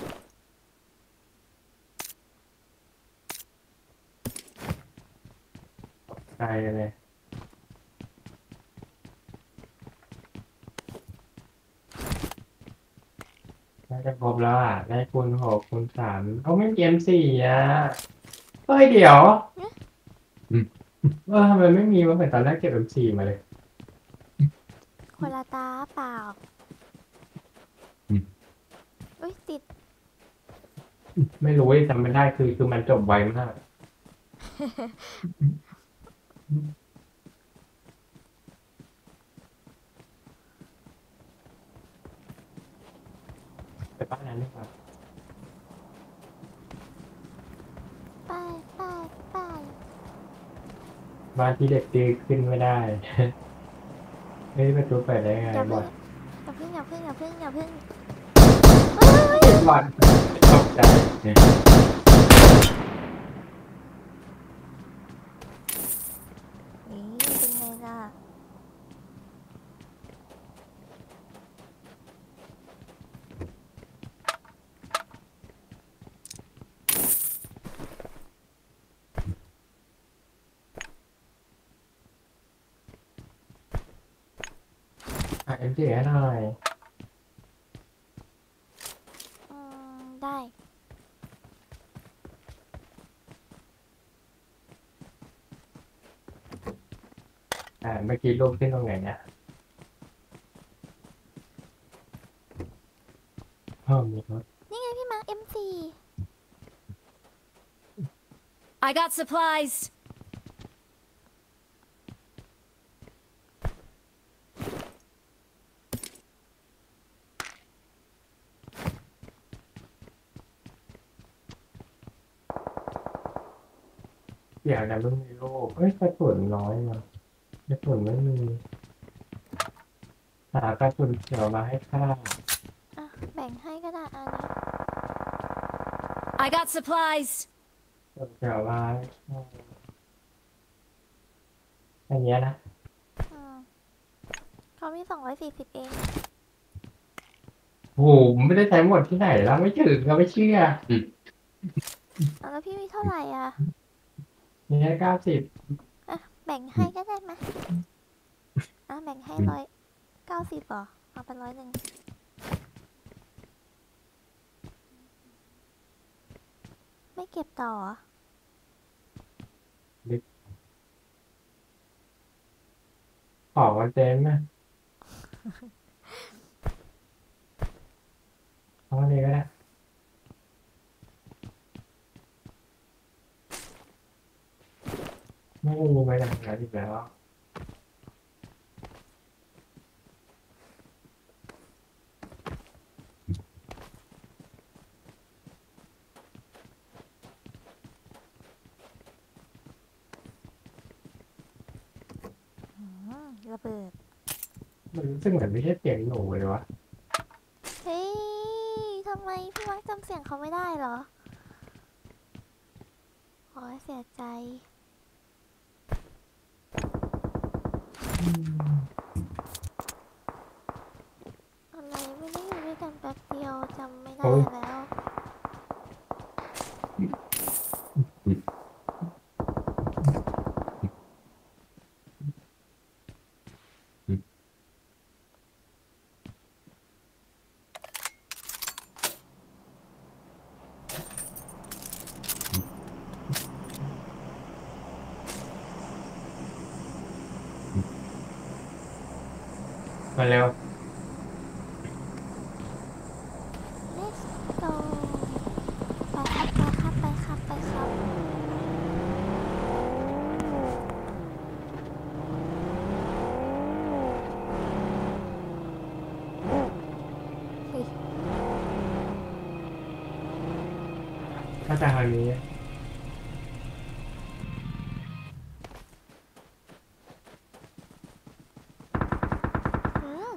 ตายเลยน่าจะครบแล้วอ่ะได้คูณหกคูณสามเขาไม่มีเอ็มสี่อ่ะเฮ้ยเดี๋ยวอืมเออทำไมไม่มีวะเหมือนตอนแรกเก็บเอ็มสี่มาเลยคนละตาเปล่าอืมอุ้ยติดไม่รู้จำไม่ได้คือคือมันจบไวมากไปบ้านนั้นดีกว่าไปไปไปบ้านที่เด็กตีขึ้นไม่ได้ เฮ้ยประตูเปิดได้ไงอย่าบอเพิ่งดอย่าเพิ่งอย่าเพิ่งอย่าเพิ่งอย่าเพิ่งบอดตกใจเนี่ยนี่เป็นไงล่ะอ่ะเอ็มจีให้หน่อยอืม ได้อ่าเมื่อกี้รูปขึ้นตรงไหนเนี่ยพ่อมีรถนี่ไงพี่มาร์ค เอ็ม โฟร์ I got supplies. เดี๋ยวนะไม่มีรูปเอ้ยกระสุนน้อยว่ะกระสุนไม่มีหากระสุนเขียวมาให้ข้าอ่ะ แบ่งให้ก็ได้อันนี้ I got supplies. กระสุนเขียวมาให้ข้าอันเนี้ยนะอืมเขามีสองร้อยสี่สิบเองโอ้โหไม่ได้ใช้หมดที่ไหนแล้วไม่ถึงก็ไม่เชื่ออืมอ่ะแล้วพี่มีเท่าไหร่อ่ะเนี่ยเก้าสิบอ่ะ แบ่งให้ก็ได้ไหมอ่ะ แบ่งให้ร้อยเก้าสิบเหรอ เอาไปร้อยหนึ่ง ไม่เก็บต่อเหรอของมันเต็มไหมเอาอันนี้ก็ได้ไม่มีไปทำงานอีกแล้วอืม ระเบิดมันรู้สึกเหมือนไม่ใช่เสียงหนูเลยวะทำไมพี่มักจำเสียงเขาไม่ได้เหรอโอ้ยเสียใจอะไรไม่ได้อยู่ด้วยกันแป๊บเดียวจำไม่ได้โอ้ยแล้วมาเร็ว let's go ไปครับไปครับไปครับไปครับเฮ้ยถ้าจะทางนี้อืม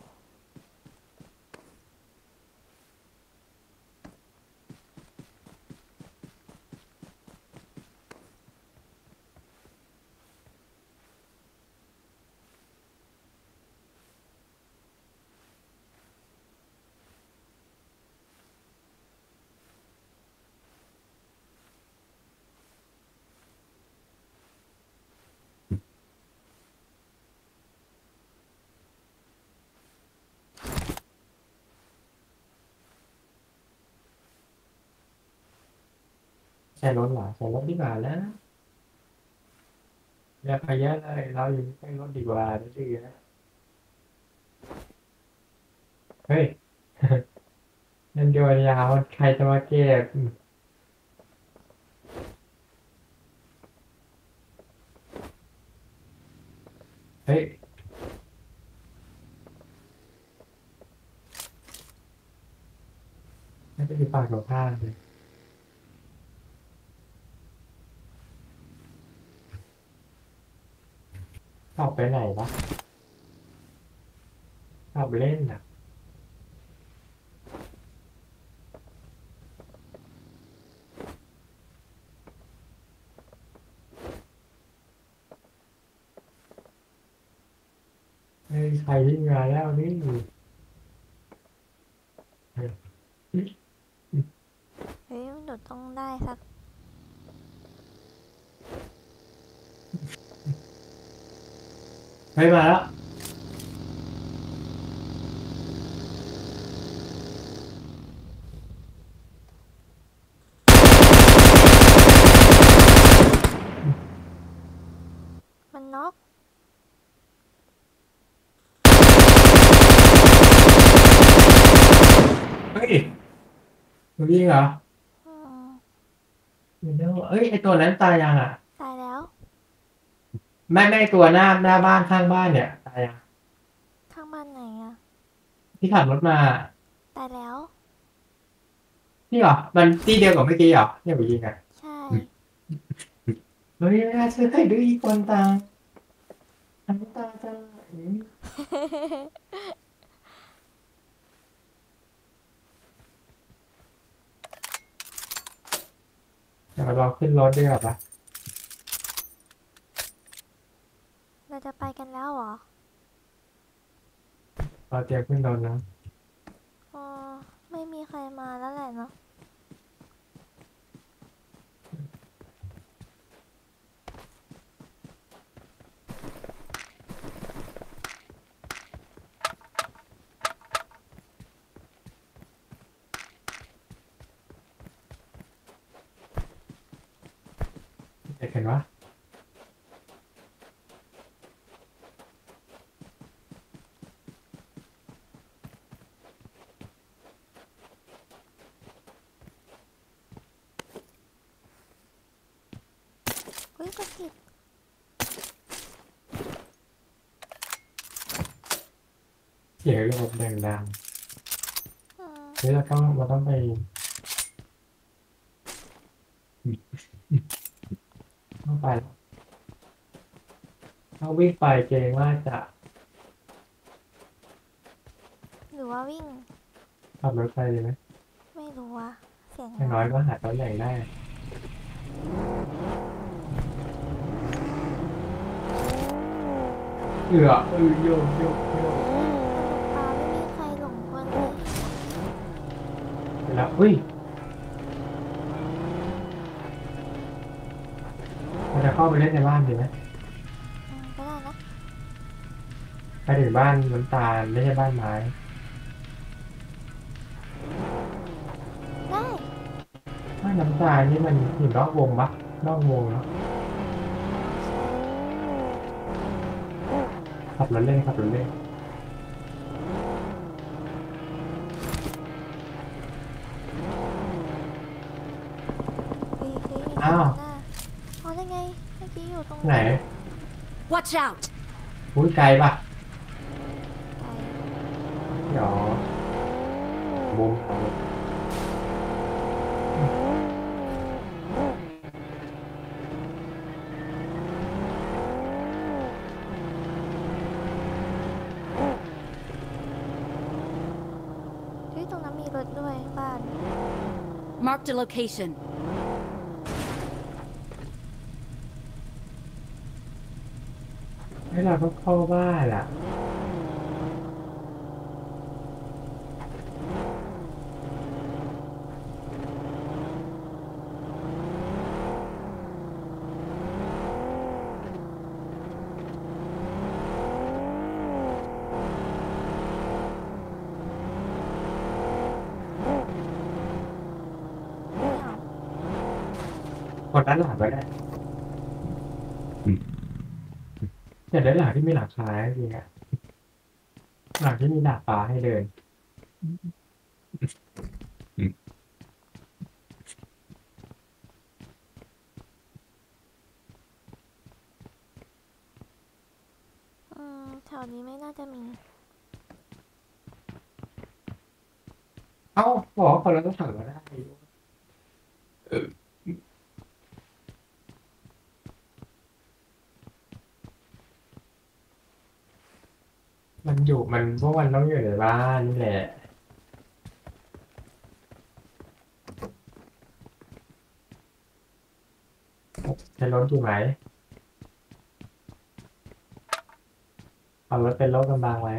ใช้รถเหรอใช้รถดีกว่าแล้วอย่าไปเยอะเลยเราอยู่ใช้รถดีกว่าดื้อๆนะเฮ้ย นั่นเดียวยาวใครจะมาเก็บเฮ้ยน่าจะอยู่ปากของข้างเลยออกไปไหนวะออกไปเล่นน่ะเฮ้ยใครที่งานแล้วนี่เฮ้ยเฮ้ยหนูต้องได้สักเฮ้ยมาแล้วมันน็อกเฮ้ยมันยิงเหรออืมไม่รู้เอ้ยไอตัวนั้นตายยังอ่ะตายแล้วไม่ไม่ตัวหน้าหน้าบ้านข้างบ้านเนี่ยตายยังข้างบ้านไหนอะที่ขับรถมาตายแล้วนี่เหรอมันที่เดียวกับเมื่อกี้เหรอเนี่ยไปยิงอ่ะใช่เฮ้ยไม่น่าเชื่อใครดูอีกคนตายน้ำตาจะไหลเดี๋ยวเราขึ้นรถดีกว่าปะเราจะไปกันแล้วเหรอเราเตรียมขึ้นรถนะอ๋อไม่มีใครมาแล้วแหละเนาะเห็นวะอุ้ยกระติดเสียงระบบดังอืมๆเฮ้ยเราต้องเราต้องไปต้องไปถ้าวิ่งไปเกรงว่าจะหรือว่าวิ่งขับรถไปเลยไหมไม่รู้อะเสียงอย่างน้อยก็หาตัวใหญ่ได้เอือเออโยกโยกโยกปลาไม่มีใครหลงกวนเลยไปแล้วอุ้ยเราจะเข้าไปเล่นในบ้านดีไหมอืมก็ได้นะไปถึงบ้านน้ำตาลไม่ใช่บ้านไม้ได้บ้านน้ำตาลนี่มันอยู่นอกวงปะนอกวงเนาะขับรถเล่นขับรถเล่นดีดีอ้าวหน้าอ๋อได้ไงเมื่อกี้อยู่ตรงไหน Watch out! อุ้ยไกลปะไกลเดี๋ยวมุมเขาเฮ้ยตรงนั้นมีรถด้วยบ้าน Marked a location. ให้เราต้องเข้าบ้านอ่ะกดด้านหลังไว้ได้แต่ด้านหลังที่มีหลังคาจริงๆอ่ะหลังที่มีดาดฟ้าให้เดินอืมแถวนี้ไม่น่าจะมีเอ้าบอกว่าคนเราต้องถังมาได้เออมันอยู่มันพวกมันต้องอยู่ในบ้านนี่แหละใช้รถอยู่ไหมเอารถเป็นรถกำบังไว้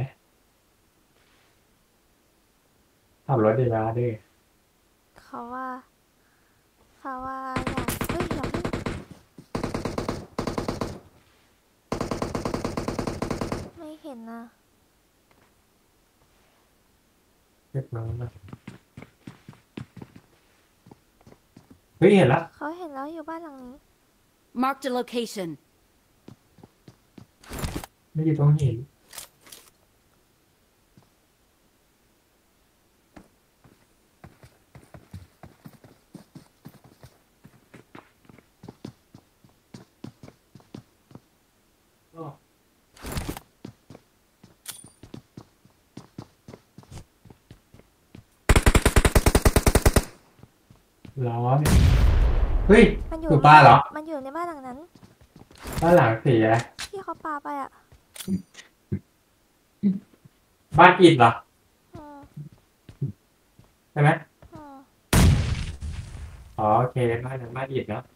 ขับรถดีมาดิเขาว่าเขาว่าอยากเฮ้ยอย่าเพิ่งไม่เห็นนะเรียบร้อยแล้วเฮ้ยเห็นละเขาเห็นแล้วอยู่บ้านหลังนี้ Marked a location. ไม่อยู่ตรงหินอ้อร้อนเฮ้ยมันอยู่อยู่บ้านเหรอมันอยู่ในบ้านหลังนั้นบ้านหลังสีอะไรที่เขาปาไปอ่ะบ้านอิฐเหรออืมใช่ไหมอืมอ๋อโอเคบ้านนั้นบ้านอิฐเนาะ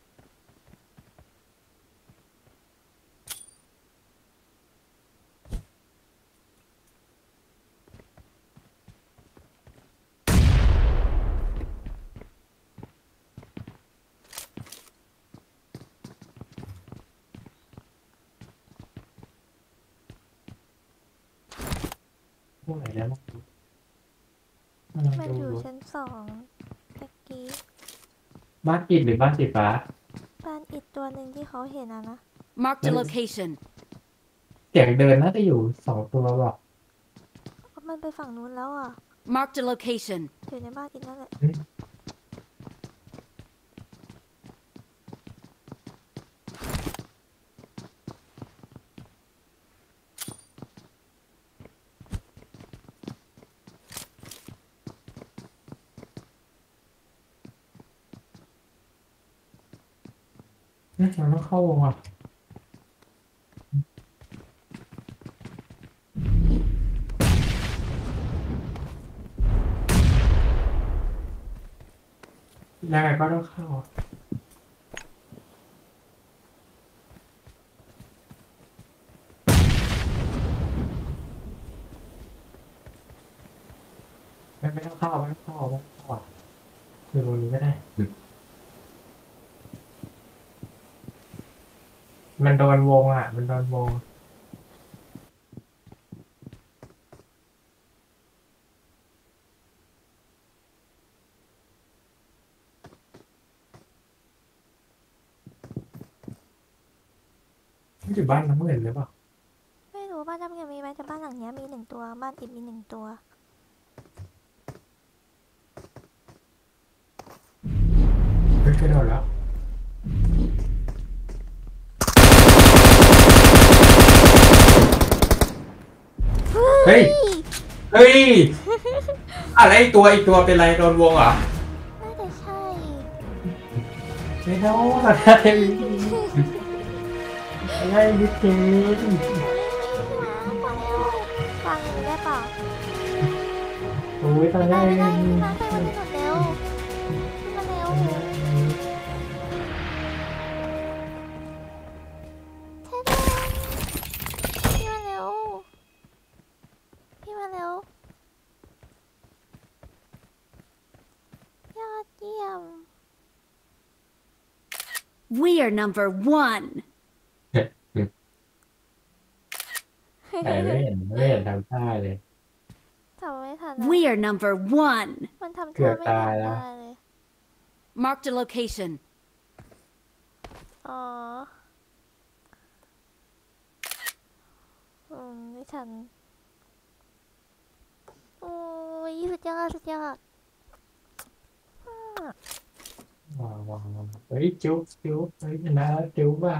พวกไหนแล้วบ้างอ่ามันดูอยู่ดูชั้นสองตะกี้บ้านอิฐหรือบ้านสีฟ้าบ้านอิดตัวหนึ่งที่เขาเห็นอะนะ Marked a Yes. location. เสียงเดินน่าจะอยู่สองตัวบอกมันไปฝั่งนู้นแล้วอ่ะ Marked a location. อยู่ในบ้านอิดนั่นแหละเอ๊ะเราต้องเข้าวงอ่ะยังไงก็ต้องเข้าไม่ไม่ต้องเข้าไม่ต้องเข้าไม่ต้องเข้าอยู่ตรงนี้ก็ได้มันโดนวงอ่ะมันโดนวงไม่อยู่บ้านน้ำเงินหรือเปล่าไม่รู้บ้านน้ำเงินมีไหมแต่บ้านหลังเนี้ยมีหนึ่งตัวบ้านอิดมีหนึ่งตัวเฮ้ยกระโดดแล้วเฮ้ยเฮ้ยอะไรอีกตัวอีกตัวเป็นไรโดนวงเหรอน่าจะใช่ไม่เอาอะไรอะไรดิเจนฟังได้เปล่าโอ้ยตอนแรได้กไม่ได้พี่มาช่วยมันหมดเร็วพี่มาเร็วเท่ๆพี่มาเร็วพี่มาเร็วยอดเยี่ยม We are number one. แต่ไม่เห็นไม่เห็นทำท่าเลยทำไม่ทันนะ We are number one. มันทำเกืท่าอบไม่ตาทัยนแล้วได้เลย Marked a location. อ๋ออืมไม่ทันโอ้ยสุดยอดสุดยอดอ่าว้าวว้าวเฮ้ยจุ๊บจุ๊บเฮ้ยชนะแล้วจุ๊บว่ะ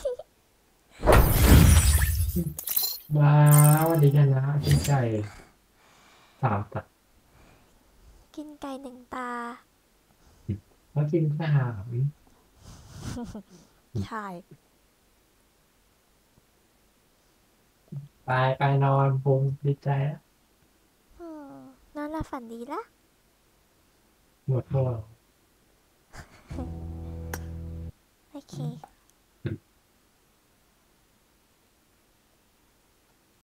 ว้าววันนี้ชนะกินไก่สามตัดกินไก่หนึ่งตาแล้วกินสามใช่ไปไปนอนพุงดีใจแล้วอืมนอนหลับฝันดีละหมดพวกโอเค